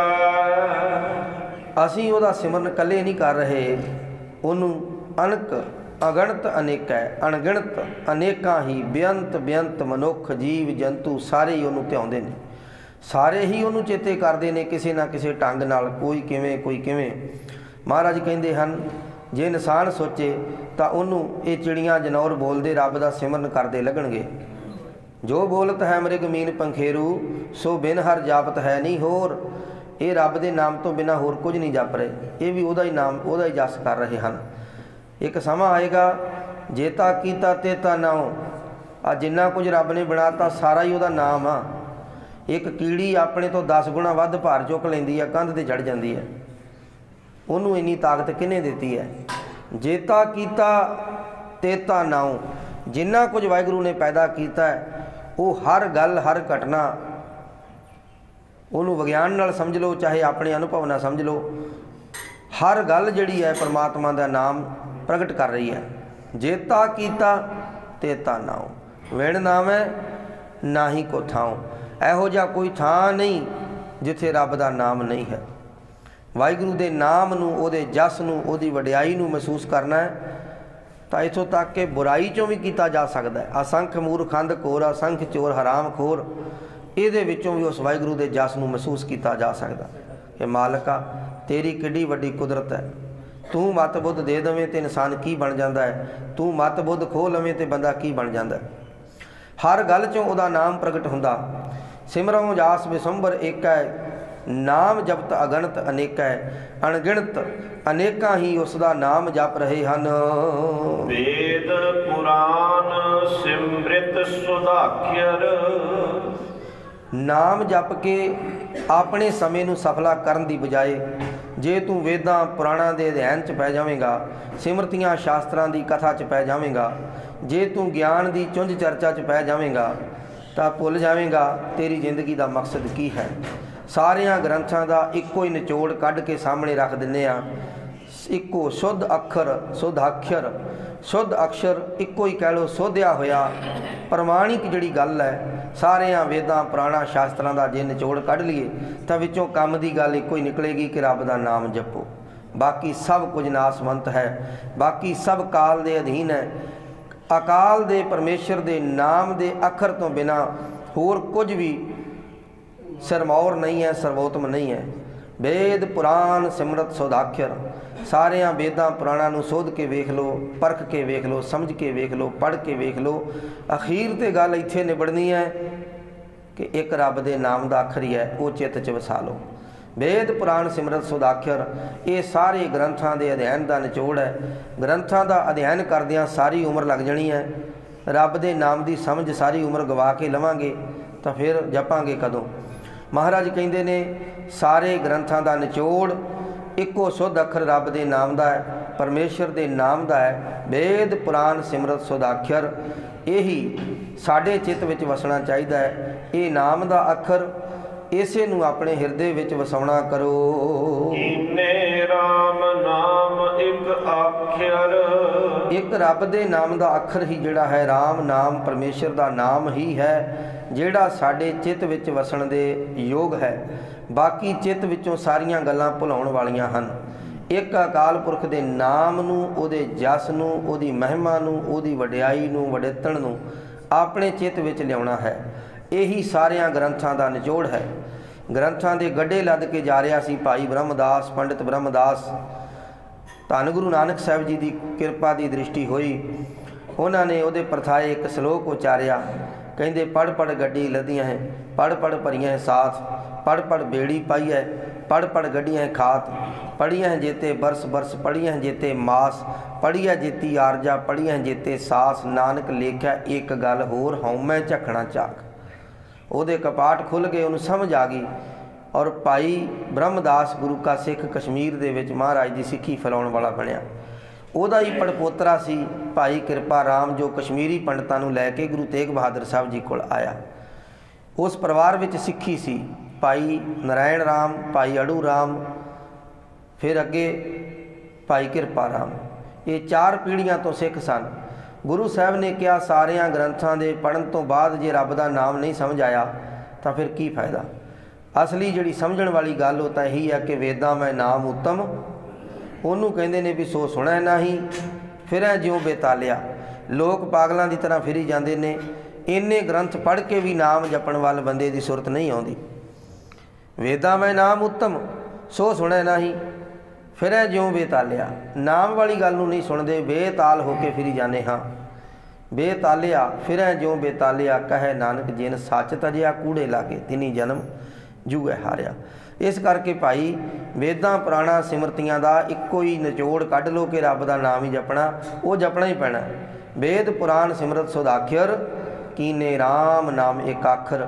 ਅਸੀਂ ਉਹਦਾ ਸਿਮਰਨ ਇਕੱਲੇ ਨਹੀਂ ਕਰ ਰਹੇ, ਉਹਨੂੰ ਅਣਕ ਅਗਣਤ ਅਨੇਕਾ ਹੈ, ਅਣਗਿਣਤ ਅਨੇਕਾਂ ਹੀ ਬੇਅੰਤ ਬੇਅੰਤ ਮਨੁੱਖ ਜੀਵ ਜੰਤੂ ਸਾਰੇ ਹੀ ਉਹਨੂੰ ਧਿਆਉਂਦੇ ਨੇ, ਸਾਰੇ ਹੀ ਉਹਨੂੰ ਚੇਤੇ ਕਰਦੇ ਨੇ ਕਿਸੇ ਨਾ ਕਿਸੇ ਢੰਗ ਨਾਲ, ਕੋਈ ਕਿਵੇਂ ਕੋਈ ਕਿਵੇਂ। ਮਹਾਰਾਜ ਕਹਿੰਦੇ ਹਨ, ਜੇ ਇਨਸਾਨ ਸੋਚੇ ਤਾਂ ਉਹਨੂੰ ਇਹ ਚਿੜੀਆਂ ਜਨੌਰ ਬੋਲਦੇ ਰੱਬ ਦਾ ਸਿਮਰਨ ਕਰਦੇ ਲੱਗਣਗੇ। ਜੋ ਬੋਲਤ ਹੈ ਮ੍ਰਿਗ ਮੀਨ ਪੰਖੇਰੂ, ਸੋ ਬਿਨ ਹਰ ਜਾਪਤ ਹੈ ਨਹੀਂ ਹੋਰ। ਇਹ ਰੱਬ ਦੇ ਨਾਮ ਤੋਂ ਬਿਨਾਂ ਹੋਰ ਕੁਝ ਨਹੀਂ ਜਪ ਰਹੇ, ਇਹ ਵੀ ਉਹਦਾ ਹੀ ਨਾਮ, ਉਹਦਾ ਹੀ ਜਸ ਕਰ ਰਹੇ ਹਨ। ਇੱਕ ਸਮਾਂ ਆਏਗਾ, ਜੇਤਾ ਕੀਤਾ ਤੇ ਤਾ ਨਾਉ, ਆ ਜਿੰਨਾ ਕੁਝ ਰੱਬ ਨੇ ਬਣਾਤਾ ਸਾਰਾ ਹੀ ਉਹਦਾ ਨਾਮ ਆ। ਇੱਕ ਕੀੜੀ ਆਪਣੇ ਤੋਂ ਦਸ ਗੁਣਾ ਵੱਧ ਭਾਰ ਚੁੱਕ ਲੈਂਦੀ ਹੈ, ਕੰਧ 'ਤੇ ਚੜ੍ਹ ਜਾਂਦੀ ਹੈ, ਉਹਨੂੰ ਇੰਨੀ ਤਾਕਤ ਕਿਹਨੇ ਦਿੱਤੀ ਹੈ? ਜੇਤਾ ਕੀਤਾ ਤੇਤਾ ਨਾਉ, ਜਿੰਨਾ ਕੁਝ ਵਾਹਿਗੁਰੂ ਨੇ ਪੈਦਾ ਕੀਤਾ ਹੈ, ਉਹ ਹਰ ਗੱਲ ਹਰ ਘਟਨਾ, ਉਹਨੂੰ ਵਿਗਿਆਨ ਨਾਲ ਸਮਝ ਲਓ ਚਾਹੇ ਆਪਣੇ ਅਨੁਭਵ ਨਾਲ ਸਮਝ ਲਓ, ਹਰ ਗੱਲ ਜਿਹੜੀ ਹੈ ਪਰਮਾਤਮਾ ਦਾ ਨਾਮ ਪ੍ਰਗਟ ਕਰ ਰਹੀ ਹੈ। ਜੇਤਾ ਕੀਤਾ ਤੇਤਾ ਨਾਉ, ਵਿਣ ਨਾਮੈ ਨਾਹੀ ਕੋ ਥਾਉ। ਇਹੋ ਜਿਹਾ ਕੋਈ ਥਾਂ ਨਹੀਂ ਜਿੱਥੇ ਰੱਬ ਦਾ ਨਾਮ ਨਹੀਂ ਹੈ। ਵਾਹਿਗੁਰੂ ਦੇ ਨਾਮ ਨੂੰ, ਉਹਦੇ ਜਸ ਨੂੰ, ਉਹਦੀ ਵਡਿਆਈ ਨੂੰ ਮਹਿਸੂਸ ਕਰਨਾ ਹੈ ਤਾਂ ਇੱਥੋਂ ਤੱਕ ਕਿ ਬੁਰਾਈ 'ਚੋਂ ਵੀ ਕੀਤਾ ਜਾ ਸਕਦਾ ਹੈ। ਅਸੰਖ ਮੂਰਖੰਦ ਘੋਰ, ਅਸੰਖ ਚੋਰ ਹਰਾਮ ਖੋਰ, ਇਹਦੇ ਵਿੱਚੋਂ ਵੀ ਉਸ ਵਾਹਿਗੁਰੂ ਦੇ ਜਸ ਨੂੰ ਮਹਿਸੂਸ ਕੀਤਾ ਜਾ ਸਕਦਾ ਕਿ ਮਾਲਕਾ ਤੇਰੀ ਕਿੱਡੀ ਵੱਡੀ ਕੁਦਰਤ ਹੈ। ਤੂੰ ਮਤ ਬੁੱਧ ਦੇ ਦੇਵੇਂ ਤੇ ਇਨਸਾਨ ਕੀ ਬਣ ਜਾਂਦਾ ਹੈ, ਤੂੰ ਮਤ ਬੁੱਧ ਖੋਹ ਲਵੇਂ ਤੇ ਬੰਦਾ ਕੀ ਬਣ ਜਾਂਦਾ। ਹਰ ਗੱਲ 'ਚੋਂ ਉਹਦਾ ਨਾਮ ਪ੍ਰਗਟ ਹੁੰਦਾ। ਸਿਮਰੋਂ ਜਾਸ ਵਿਸੰਬਰ ਇੱਕ ਹੈ, ਨਾਮ ਜਪਤ ਅਗਣਤ ਅਨੇਕਾ ਹੈ, ਅਣਗਿਣਤ ਅਨੇਕਾਂ ਹੀ ਉਸ ਦਾ ਨਾਮ ਜਪ ਰਹੇ ਹਨ। ਵੇਦ ਪੁਰਾਨ ਸਿਮ੍ਰਿਤ ਸੁਧਾਖਿਰ, ਨਾਮ ਜਪ ਕੇ ਆਪਣੇ ਸਮੇਂ ਨੂੰ ਸਫਲਾ ਕਰਨ ਦੀ ਬਜਾਏ ਜੇ ਤੂੰ ਵੇਦਾਂ ਪੁਰਾਣਾਂ ਦੇ ਅਧਿਐਨ 'ਚ ਪੈ ਜਾਵੇਂਗਾ, ਸਿਮਰਤੀਆਂ ਸ਼ਾਸਤਰਾਂ ਦੀ ਕਥਾ 'ਚ ਪੈ ਜਾਵੇਂਗਾ, ਜੇ ਤੂੰ ਗਿਆਨ ਦੀ ਚੁੰਝ ਚਰਚਾ 'ਚ ਪੈ ਜਾਵੇਂਗਾ ਤਾਂ ਭੁੱਲ ਜਾਵੇਂਗਾ ਤੇਰੀ ਜ਼ਿੰਦਗੀ ਦਾ ਮਕਸਦ ਕੀ ਹੈ। ਸਾਰਿਆਂ ਗ੍ਰੰਥਾਂ ਦਾ ਇੱਕੋ ਹੀ ਨਿਚੋੜ ਕੱਢ ਕੇ ਸਾਹਮਣੇ ਰੱਖ ਦਿੰਦੇ ਆ। ਇੱਕੋ ਸ਼ੁੱਧ ਅੱਖਰ, ਸ਼ੁੱਧ ਅਕਸ਼ਰ, ਸ਼ੁੱਧ ਅਕਸ਼ਰ ਇੱਕੋ ਹੀ ਕਹਿ ਲਓ, ਸੋਧਿਆ ਹੋਇਆ ਪ੍ਰਮਾਣਿਕ ਜਿਹੜੀ ਗੱਲ ਹੈ ਸਾਰਿਆਂ ਵੇਦਾਂ ਪੁਰਾਣਾ ਸ਼ਾਸਤਰਾਂ ਦਾ ਜੇ ਨਿਚੋੜ ਕੱਢ ਲਈਏ ਤਾਂ ਵਿੱਚੋਂ ਕੰਮ ਦੀ ਗੱਲ ਇੱਕੋ ਹੀ ਨਿਕਲੇਗੀ ਕਿ ਰੱਬ ਦਾ ਨਾਮ ਜਪੋ। ਬਾਕੀ ਸਭ ਕੁਝ ਨਾਸਵੰਤ ਹੈ, ਬਾਕੀ ਸਭ ਕਾਲ ਦੇ ਅਧੀਨ ਹੈ। ਅਕਾਲ ਦੇ ਪਰਮੇਸ਼ਰ ਦੇ ਨਾਮ ਦੇ ਅੱਖਰ ਤੋਂ ਬਿਨਾਂ ਹੋਰ ਕੁਝ ਵੀ ਸਿਰਮੌਰ ਨਹੀਂ ਹੈ, ਸਰਵੋਤਮ ਨਹੀਂ ਹੈ। ਵੇਦ ਪੁਰਾਨ ਸਿਮਰਤ ਸੋਧਾਖਿਰ, ਸਾਰਿਆਂ ਵੇਦਾਂ ਪੁਰਾਣਾਂ ਨੂੰ ਸੋਧ ਕੇ ਵੇਖ ਲਓ, ਪਰਖ ਕੇ ਵੇਖ ਲਓ, ਸਮਝ ਕੇ ਵੇਖ ਲਓ, ਪੜ੍ਹ ਕੇ ਵੇਖ ਲਓ। ਅਖੀਰ ਤੇ ਗੱਲ ਇੱਥੇ ਨਿਬੜਨੀ ਹੈ ਕਿ ਇੱਕ ਰੱਬ ਦੇ ਨਾਮ ਦਾ ਅੱਖਰ ਹੀ ਹੈ, ਉਹ ਚਿੱਤ 'ਚ ਵਸਾ ਲਓ। ਵੇਦ ਪੁਰਾਣ ਸਿਮਰਤ ਸੋਧਾਖਿਰ, ਇਹ ਸਾਰੇ ਗ੍ਰੰਥਾਂ ਦੇ ਅਧਿਐਨ ਦਾ ਨਿਚੋੜ ਹੈ। ਗ੍ਰੰਥਾਂ ਦਾ ਅਧਿਐਨ ਕਰਦਿਆਂ ਸਾਰੀ ਉਮਰ ਲੱਗ ਜਾਣੀ ਹੈ। ਰੱਬ ਦੇ ਨਾਮ ਦੀ ਸਮਝ ਸਾਰੀ ਉਮਰ ਗਵਾ ਕੇ ਲਵਾਂਗੇ ਤਾਂ ਫਿਰ ਜਪਾਂਗੇ ਕਦੋਂ। ਮਹਾਰਾਜ ਕਹਿੰਦੇ ਨੇ ਸਾਰੇ ਗ੍ਰੰਥਾਂ ਦਾ ਨਿਚੋੜ ਇੱਕੋ ਸ਼ੁੱਧ ਅੱਖਰ ਰੱਬ ਦੇ ਨਾਮ ਦਾ ਹੈ, ਪਰਮੇਸ਼ਰ ਦੇ ਨਾਮ ਦਾ ਹੈ। ਵੇਦ ਪੁਰਾਣ ਸਿਮਰਤ ਸੋਧਾਖਿਰ, ਇਹੀ ਸਾਡੇ ਚਿੱਤ ਵਿੱਚ ਵਸਣਾ ਚਾਹੀਦਾ ਹੈ। ਇਹ ਨਾਮ ਦਾ ਅੱਖਰ, ਇਸੇ ਨੂੰ ਆਪਣੇ ਹਿਰਦੇ ਵਿੱਚ ਵਸਾਉਣਾ ਕਰੋ। ਕੀਨੇ ਰਾਮ ਨਾਮ ਇੱਕ ਆਖਿਰ। ਇੱਕ ਰੱਬ ਦੇ ਨਾਮ ਦਾ ਅੱਖਰ ਹੀ ਜਿਹੜਾ ਹੈ ਰਾਮ ਨਾਮ, ਪਰਮੇਸ਼ਰ ਦਾ ਨਾਮ ਹੀ ਹੈ ਜਿਹੜਾ ਸਾਡੇ ਚਿੱਤ ਵਿੱਚ ਵਸਣ ਦੇ ਯੋਗ ਹੈ। ਬਾਕੀ ਚਿੱਤ ਵਿੱਚੋਂ ਸਾਰੀਆਂ ਗੱਲਾਂ ਭੁਲਾਉਣ ਵਾਲੀਆਂ ਹਨ। ਇੱਕ ਅਕਾਲ ਪੁਰਖ ਦੇ ਨਾਮ ਨੂੰ, ਉਹਦੇ ਜਸ ਨੂੰ, ਉਹਦੀ ਮਹਿਮਾ ਨੂੰ, ਉਹਦੀ ਵਡਿਆਈ ਨੂੰ, ਵਡਿੱਤਣ ਨੂੰ ਆਪਣੇ ਚਿੱਤ ਵਿੱਚ ਲਿਆਉਣਾ ਹੈ। ਇਹੀ ਸਾਰਿਆਂ ਗ੍ਰੰਥਾਂ ਦਾ ਨਿਚੋੜ ਹੈ। ਗ੍ਰੰਥਾਂ ਦੇ ਗੱਡੇ ਲੱਦ ਕੇ ਜਾ ਰਿਹਾ ਸੀ ਭਾਈ ਬ੍ਰਹਮਦਾਸ, ਪੰਡਿਤ ਬ੍ਰਹਮਦਾਸ। ਧੰਨ ਗੁਰੂ ਨਾਨਕ ਸਾਹਿਬ ਜੀ ਦੀ ਕਿਰਪਾ ਦੀ ਦ੍ਰਿਸ਼ਟੀ ਹੋਈ। ਉਹਨਾਂ ਨੇ ਉਹਦੇ ਪ੍ਰਥਾਏ ਇੱਕ ਸਲੋਕ ਉਚਾਰਿਆ। ਕਹਿੰਦੇ ਪੜ੍ਹ ਪੜ੍ਹ ਗੱਡੀ ਲੱਦੀਆਂ ਹੈ, ਪੜ੍ਹ ਪੜ੍ਹ ਭਰੀਆਂ ਹੈ ਸਾਥ, ਪੜ੍ਹ ਪੜ੍ਹ ਬੇੜੀ ਪਾਈ ਹੈ, ਪੜ੍ਹ ਪੜ੍ਹ ਗੱਡੀਆਂ ਹੈ ਖਾਤ, ਪੜ੍ਹੀਆਂ ਜੇਤੇ ਬਰਸ ਬਰਸ, ਪੜ੍ਹੀਆਂ ਜੇਤੇ ਮਾਸ, ਪੜ੍ਹੀਆਂ ਜੇਤੀ ਆਰਜਾ, ਪੜ੍ਹੀਆਂ ਜੇਤੇ ਸਾਸ। ਨਾਨਕ ਲੇਖਿਆ ਇੱਕ ਗੱਲ ਹੋਰ, ਹਉਮੈ ਝਖਣਾ ਚਾਕ। ਉਹਦੇ ਕਪਾਟ ਖੁੱਲ੍ਹ ਗਏ, ਉਹਨੂੰ ਸਮਝ ਆ ਗਈ। ਔਰ ਭਾਈ ਬ੍ਰਹਮਦਾਸ ਗੁਰੂ ਕਾ ਸਿੱਖ ਕਸ਼ਮੀਰ ਦੇ ਵਿੱਚ ਮਹਾਰਾਜ ਦੀ ਸਿੱਖੀ ਫੈਲਾਉਣ ਵਾਲਾ ਬਣਿਆ। ਉਹਦਾ ਹੀ ਪੜਪੋਤਰਾ ਸੀ ਭਾਈ ਕਿਰਪਾ ਰਾਮ, ਜੋ ਕਸ਼ਮੀਰੀ ਪੰਡਤਾਂ ਨੂੰ ਲੈ ਕੇ ਗੁਰੂ ਤੇਗ ਬਹਾਦਰ ਸਾਹਿਬ ਜੀ ਕੋਲ ਆਇਆ। ਉਸ ਪਰਿਵਾਰ ਵਿੱਚ ਸਿੱਖੀ ਸੀ ਭਾਈ ਨਰਾਇਣ ਰਾਮ, ਭਾਈ ਅੜੂ ਰਾਮ, ਫਿਰ ਅੱਗੇ ਭਾਈ ਕਿਰਪਾ ਰਾਮ। ਇਹ ਚਾਰ ਪੀੜ੍ਹੀਆਂ ਤੋਂ ਸਿੱਖ ਸਨ। ਗੁਰੂ ਸਾਹਿਬ ਨੇ ਕਿਹਾ ਸਾਰਿਆਂ ਗ੍ਰੰਥਾਂ ਦੇ ਪੜ੍ਹਨ ਤੋਂ ਬਾਅਦ ਜੇ ਰੱਬ ਦਾ ਨਾਮ ਨਹੀਂ ਸਮਝ ਆਇਆ ਤਾਂ ਫਿਰ ਕੀ ਫਾਇਦਾ। ਅਸਲੀ ਜਿਹੜੀ ਸਮਝਣ ਵਾਲੀ ਗੱਲ ਉਹ ਤਾਂ ਇਹੀ ਹੈ ਕਿ ਵੇਦਾਂ ਮੈਂ ਨਾਮ ਉੱਤਮ, ਉਹਨੂੰ ਕਹਿੰਦੇ ਨੇ ਵੀ ਸੋ ਸੁਣੈ ਨਾਹੀਂ ਫਿਰੈ ਜਿਉਂ ਬੇਤਾਲਿਆ। ਲੋਕ ਪਾਗਲਾਂ ਦੀ ਤਰ੍ਹਾਂ ਫਿਰੀ ਜਾਂਦੇ ਨੇ। ਇੰਨੇ ਗ੍ਰੰਥ ਪੜ੍ਹ ਕੇ ਵੀ ਨਾਮ ਜਪਣ ਵੱਲ ਬੰਦੇ ਦੀ ਸੁਰਤ ਨਹੀਂ ਆਉਂਦੀ। ਵੇਦਾਂ ਮੈਂ ਨਾਮ ਉੱਤਮ ਸੋ ਸੁਣੈ ਨਾਹੀਂ ਫਿਰੈ ਜਿਉਂ ਬੇਤਾਲਿਆ। ਨਾਮ ਵਾਲੀ ਗੱਲ ਨੂੰ ਨਹੀਂ ਸੁਣਦੇ, ਬੇਤਾਲ ਹੋ ਕੇ ਫਿਰੀ ਜਾਂਦੇ ਹਾਂ। ਬੇਤਾਲਿਆ ਫਿਰੈ ਜਿਉਂ ਬੇਤਾਲਿਆ, ਕਹੈ ਨਾਨਕ ਜਿਨ ਸੱਚ ਤਜਿਆ ਕੂੜੇ ਲਾਗੇ, ਤਿਨੀ ਜਨਮ ਜੂਐ ਹਾਰਿਆ। ਇਸ ਕਰਕੇ ਭਾਈ ਵੇਦਾਂ ਪੁਰਾਣਾ ਸਿਮਰਤੀਆਂ ਦਾ ਇੱਕੋ ਹੀ ਨਿਚੋੜ ਕੱਢ ਲਓ ਕਿ ਰੱਬ ਦਾ ਨਾਮ ਹੀ ਜਪਣਾ, ਉਹ ਜਪਣਾ ਹੀ ਪੈਣਾ। ਵੇਦ ਪੁਰਾਣ ਸਿਮਰਤ ਸੁਦਾਖਰ, ਕੀਨੇ ਰਾਮ ਨਾਮ ਇੱਕ ਆਖਰ।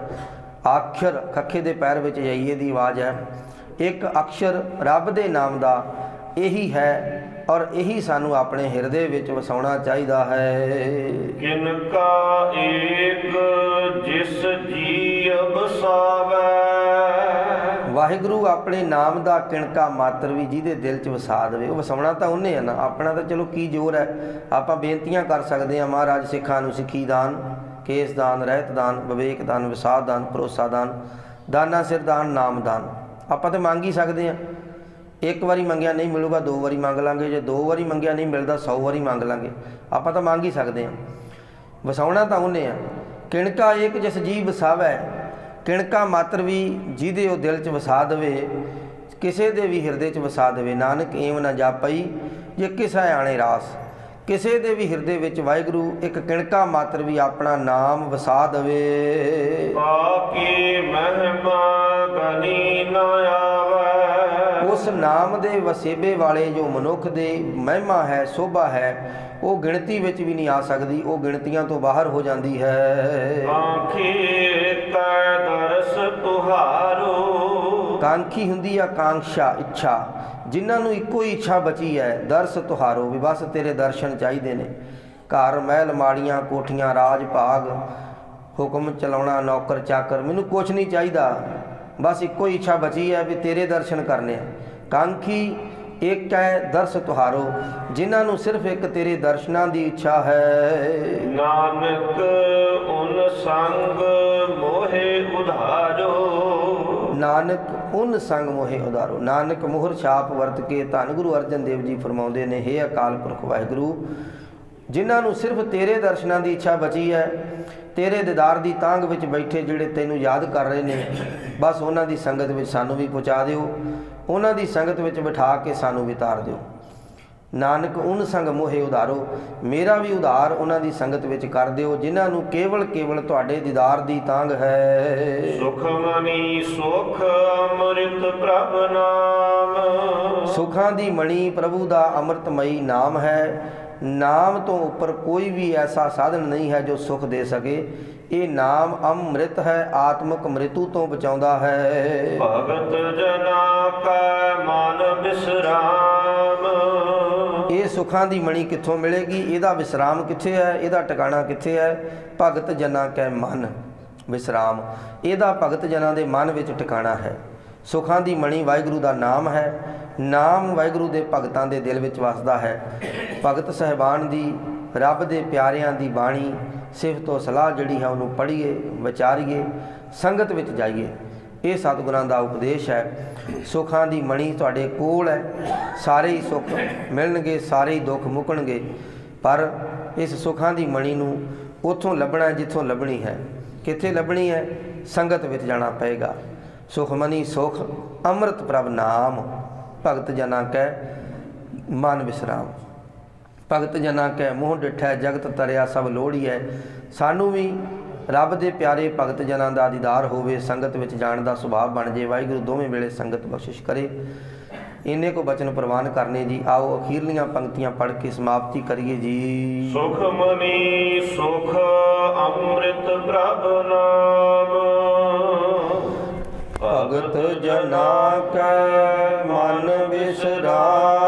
ਆਖਰ ਖੱਖੇ ਦੇ ਪੈਰ ਵਿੱਚ ਜਾਈਏ ਦੀ ਆਵਾਜ਼ ਹੈ। ਇੱਕ ਅਕਸ਼ਰ ਰੱਬ ਦੇ ਨਾਮ ਦਾ ਇਹੀ ਹੈ ਔਰ ਇਹੀ ਸਾਨੂੰ ਆਪਣੇ ਹਿਰਦੇ ਵਿੱਚ ਵਸਾਉਣਾ ਚਾਹੀਦਾ ਹੈ। ਕਿਨ ਕਾ ਏਕ ਜਿਸ ਜੀ ਵਸਾਵੈ। ਵਾਹਿਗੁਰੂ ਆਪਣੇ ਨਾਮ ਦਾ ਕਿਣਕਾ ਮਾਤਰ ਵੀ ਜਿਹਦੇ ਦਿਲ 'ਚ ਵਸਾ ਦੇਵੇ, ਉਹ ਵਸਾਉਣਾ ਤਾਂ ਉਹਨੇ ਹੈ ਨਾ। ਆਪਣਾ ਤਾਂ ਚਲੋ ਕੀ ਜ਼ੋਰ ਹੈ। ਆਪਾਂ ਬੇਨਤੀਆਂ ਕਰ ਸਕਦੇ ਹਾਂ ਮਹਾਰਾਜ ਸਿੱਖਾਂ ਨੂੰ ਸਿੱਖੀ ਦਾਨ, ਕੇਸ ਦਾਨ, ਰਹਿਤ ਦਾਨ, ਵਿਵੇਕ ਦਾਨ, ਵਿਸਾਦ ਦਾਨ, ਭਰੋਸਾ ਦਾਨ, ਦਾਨਾ ਸਿਰ ਦਾਨ, ਨਾਮ ਦਾਨ। ਆਪਾਂ ਤਾਂ ਮੰਗ ਹੀ ਸਕਦੇ ਹਾਂ। ਇੱਕ ਵਾਰੀ ਮੰਗਿਆ ਨਹੀਂ ਮਿਲੂਗਾ ਦੋ ਵਾਰੀ ਮੰਗ ਲਾਂਗੇ, ਜੇ ਦੋ ਵਾਰੀ ਮੰਗਿਆ ਨਹੀਂ ਮਿਲਦਾ ਸੌ ਵਾਰੀ ਮੰਗ ਲਾਂਗੇ। ਆਪਾਂ ਤਾਂ ਮੰਗ ਹੀ ਸਕਦੇ ਹਾਂ। ਵਸਾਉਣਾ ਤਾਂ ਉਹਨੇ ਆ। ਕਿਣਕਾ ਏਕ ਜਿਸ ਜੀ ਵਸਾਵੈ, ਕਿਣਕਾ ਮਾਤਰ ਵੀ ਜਿਹਦੇ ਉਹ ਦਿਲ 'ਚ ਵਸਾ ਦੇਵੇ, ਕਿਸੇ ਦੇ ਵੀ ਹਿਰਦੇ 'ਚ ਵਸਾ ਦੇਵੇ। ਨਾਨਕ ਏਮ ਨਾ ਜਾਪਈ ਜੇ ਕਿਸਾ ਆਣੇ ਰਾਸ। ਕਿਸੇ ਦੇ ਵੀ ਹਿਰਦੇ ਵਿੱਚ ਵਾਹਿਗੁਰੂ ਇੱਕ ਕਿਣਕਾ ਮਾਤਰ ਵੀ ਆਪਣਾ ਨਾਮ ਵਸਾ ਦੇਵੇ। ਬਾਕੀ ਮਹਿਮਾ ਗਨੀ ਨਾ ਆਵੈ। ਉਸ ਨਾਮ ਦੇ ਵਸੇਬੇ ਵਾਲੇ ਜੋ ਮਨੁੱਖ ਦੇ ਮਹਿਮਾ ਹੈ, ਸੋਭਾ ਹੈ, ਉਹ ਗਿਣਤੀ ਵਿੱਚ ਵੀ ਨਹੀਂ ਆ ਸਕਦੀ, ਉਹ ਗਿਣਤੀਆਂ ਤੋਂ ਬਾਹਰ ਹੋ ਜਾਂਦੀ ਹੈ। ਆਖੀ ਕੈ ਦਰਸ ਤੁਹਾਰੋ। ਕਾਂਖੀ ਹੁੰਦੀ ਆ ਕਾਂਖਸ਼ਾ, ਇੱਛਾ। ਜਿਨ੍ਹਾਂ ਨੂੰ ਇੱਕੋ ਹੀ ਇੱਛਾ ਬਚੀ ਹੈ, ਦਰਸ ਤੁਹਾਰੋ, ਵੀ ਬਸ ਤੇਰੇ ਦਰਸ਼ਨ ਚਾਹੀਦੇ ਨੇ। ਘਰ ਮਹਿਲ ਮਾੜੀਆਂ ਕੋਠੀਆਂ, ਰਾਜ ਭਾਗ, ਹੁਕਮ ਚਲਾਉਣਾ, ਨੌਕਰ ਚਾਕਰ, ਮੈਨੂੰ ਕੁਛ ਨਹੀਂ ਚਾਹੀਦਾ। ਬਸ ਇੱਕੋ ਹੀ ਇੱਛਾ ਬਚੀ ਹੈ ਵੀ ਤੇਰੇ ਦਰਸ਼ਨ ਕਰਨੇ ਆ। ਕਾਂਖੀ ਇੱਕ ਹੈ ਦਰਸ ਤੁਹਾਰੋ, ਜਿਨ੍ਹਾਂ ਨੂੰ ਸਿਰਫ ਇੱਕ ਤੇਰੇ ਦਰਸ਼ਨਾਂ ਦੀ ਇੱਛਾ ਹੈ। ਨਾਨਕ ਉਨ ਸੰਗ ਮੋਹਿ ਉਧਾਰੋ। ਨਾਨਕ ਉਨ ਸੰਗ ਮੋਹਿ ਉਧਾਰੋ। ਨਾਨਕ ਮੋਹਰ ਛਾਪ ਵਰਤ ਕੇ ਧੰਨ ਗੁਰੂ ਅਰਜਨ ਦੇਵ ਜੀ ਫਰਮਾਉਂਦੇ ਨੇ, ਹੇ ਅਕਾਲ ਪੁਰਖ ਵਾਹਿਗੁਰੂ, ਜਿਨ੍ਹਾਂ ਨੂੰ ਸਿਰਫ ਤੇਰੇ ਦਰਸ਼ਨਾਂ ਦੀ ਇੱਛਾ ਬਚੀ ਹੈ, ਤੇਰੇ ਦੀਦਾਰ ਦੀ ਤਾਂਘ ਵਿੱਚ ਬੈਠੇ ਜਿਹੜੇ ਤੈਨੂੰ ਯਾਦ ਕਰ ਰਹੇ ਨੇ, ਬਸ ਉਹਨਾਂ ਦੀ ਸੰਗਤ ਵਿੱਚ ਸਾਨੂੰ ਵੀ ਪਹੁੰਚਾ ਦਿਓ। ਉਹਨਾਂ ਦੀ ਸੰਗਤ ਵਿੱਚ ਬਿਠਾ ਕੇ ਸਾਨੂੰ ਵੀ ਤਾਰ ਦਿਓ। ਨਾਨਕ ਉਨ ਸੰਗ ਮੋਹਿ ਉਧਾਰੋ, ਮੇਰਾ ਵੀ ਉਧਾਰ ਉਹਨਾਂ ਦੀ ਸੰਗਤ ਵਿੱਚ ਕਰ ਦਿਓ ਜਿਨ੍ਹਾਂ ਨੂੰ ਕੇਵਲ ਕੇਵਲ ਤੁਹਾਡੇ ਦੀਦਾਰ ਦੀ ਤਾਂਘ ਹੈ। ਸੁਖ ਮਨੀ ਸੁਖ ਅੰਮ੍ਰਿਤ ਪ੍ਰਭ ਨਾਮ। ਸੁਖਾਂ ਦੀ ਮਣੀ ਪ੍ਰਭੂ ਦਾ ਅੰਮ੍ਰਿਤਮਈ ਨਾਮ ਹੈ। ਨਾਮ ਤੋਂ ਉੱਪਰ ਕੋਈ ਵੀ ਐਸਾ ਸਾਧਨ ਨਹੀਂ ਹੈ ਜੋ ਸੁਖ ਦੇ ਸਕੇ। ਇਹ ਨਾਮ ਅੰਮ੍ਰਿਤ ਹੈ, ਆਤਮਕ ਮ੍ਰਿਤੂ ਤੋਂ ਬਚਾਉਂਦਾ ਹੈ। ਭਗਤ ਜਨਾ ਕੈ ਮਨ ਬਿਸਰਾਮ। ਇਹ ਸੁੱਖਾਂ ਦੀ ਮਣੀ ਕਿੱਥੋਂ ਮਿਲੇਗੀ? ਇਹਦਾ ਵਿਸਰਾਮ ਕਿੱਥੇ ਹੈ? ਇਹਦਾ ਟਿਕਾਣਾ ਕਿੱਥੇ ਹੈ? ਭਗਤ ਜਨਾਂ ਕੈ ਮਨ ਵਿਸਰਾਮ। ਇਹਦਾ ਭਗਤ ਜਨਾਂ ਦੇ ਮਨ ਵਿੱਚ ਟਿਕਾਣਾ ਹੈ। ਸੁੱਖਾਂ ਦੀ ਮਣੀ ਵਾਹਿਗੁਰੂ ਦਾ ਨਾਮ ਹੈ। ਨਾਮ ਵਾਹਿਗੁਰੂ ਦੇ ਭਗਤਾਂ ਦੇ ਦਿਲ ਵਿੱਚ ਵਸਦਾ ਹੈ। ਭਗਤ ਸਾਹਿਬਾਨ ਦੀ, ਰੱਬ ਦੇ ਪਿਆਰਿਆਂ ਦੀ ਬਾਣੀ ਸਿਫਤ ਤੋਂ ਸਲਾਹ ਜਿਹੜੀ ਹੈ ਉਹਨੂੰ ਪੜ੍ਹੀਏ, ਵਿਚਾਰੀਏ, ਸੰਗਤ ਵਿੱਚ ਜਾਈਏ। ਇਹ ਸਤਿਗੁਰਾਂ ਦਾ ਉਪਦੇਸ਼ ਹੈ। ਸੁੱਖਾਂ ਦੀ ਮਣੀ ਤੁਹਾਡੇ ਕੋਲ ਹੈ, ਸਾਰੇ ਹੀ ਸੁੱਖ ਮਿਲਣਗੇ, ਸਾਰੇ ਹੀ ਦੁੱਖ ਮੁੱਕਣਗੇ, ਪਰ ਇਸ ਸੁੱਖਾਂ ਦੀ ਮਣੀ ਨੂੰ ਉੱਥੋਂ ਲੱਭਣਾ ਜਿੱਥੋਂ ਲੱਭਣੀ ਹੈ। ਕਿੱਥੇ ਲੱਭਣੀ ਹੈ? ਸੰਗਤ ਵਿੱਚ ਜਾਣਾ ਪਏਗਾ। ਸੁਖਮਨੀ ਸੁਖ ਅੰਮ੍ਰਿਤ ਪ੍ਰਭ ਨਾਮ, ਭਗਤ ਜਨਾਂ ਕੈ ਮਨ ਵਿਸਰਾਮ। ਭਗਤ ਜਨਾਂ ਕੈ ਮੂੰਹ ਡਿਠੈ ਜਗਤ ਤਰਿਆ ਸਭ ਲੋੜੀਐ। ਸਾਨੂੰ ਵੀ ਰੱਬ ਦੇ ਪਿਆਰੇ ਭਗਤ ਜਨਾਂ ਦਾ ਦੀਦਾਰ ਹੋਵੇ, ਸੰਗਤ ਵਿੱਚ ਜਾਣ ਦਾ ਸੁਭਾਅ ਬਣ ਜੇ। ਵਾਹਿਗੁਰੂ ਦੋਵੇਂ ਵੇਲੇ ਸੰਗਤ ਬਖਸ਼ਿਸ਼ ਕਰੇ। ਇੰਨੇ ਕੋ ਬਚਨ ਪ੍ਰਵਾਨ ਕਰਨੇ ਜੀ। ਆਓ ਅਖੀਰਲੀਆਂ ਪੰਕਤੀਆਂ ਪੜ੍ਹ ਕੇ ਸਮਾਪਤੀ ਕਰੀਏ ਜੀ। ਸੁਖਮਨੀ ਸੁਖ ਅੰਮ੍ਰਿਤ ਪ੍ਰਭ ਨਾਮ, ਭਗਤ ਜਨਾਂ ਕੈ ਮਨ ਵਿਸਰਾਮ।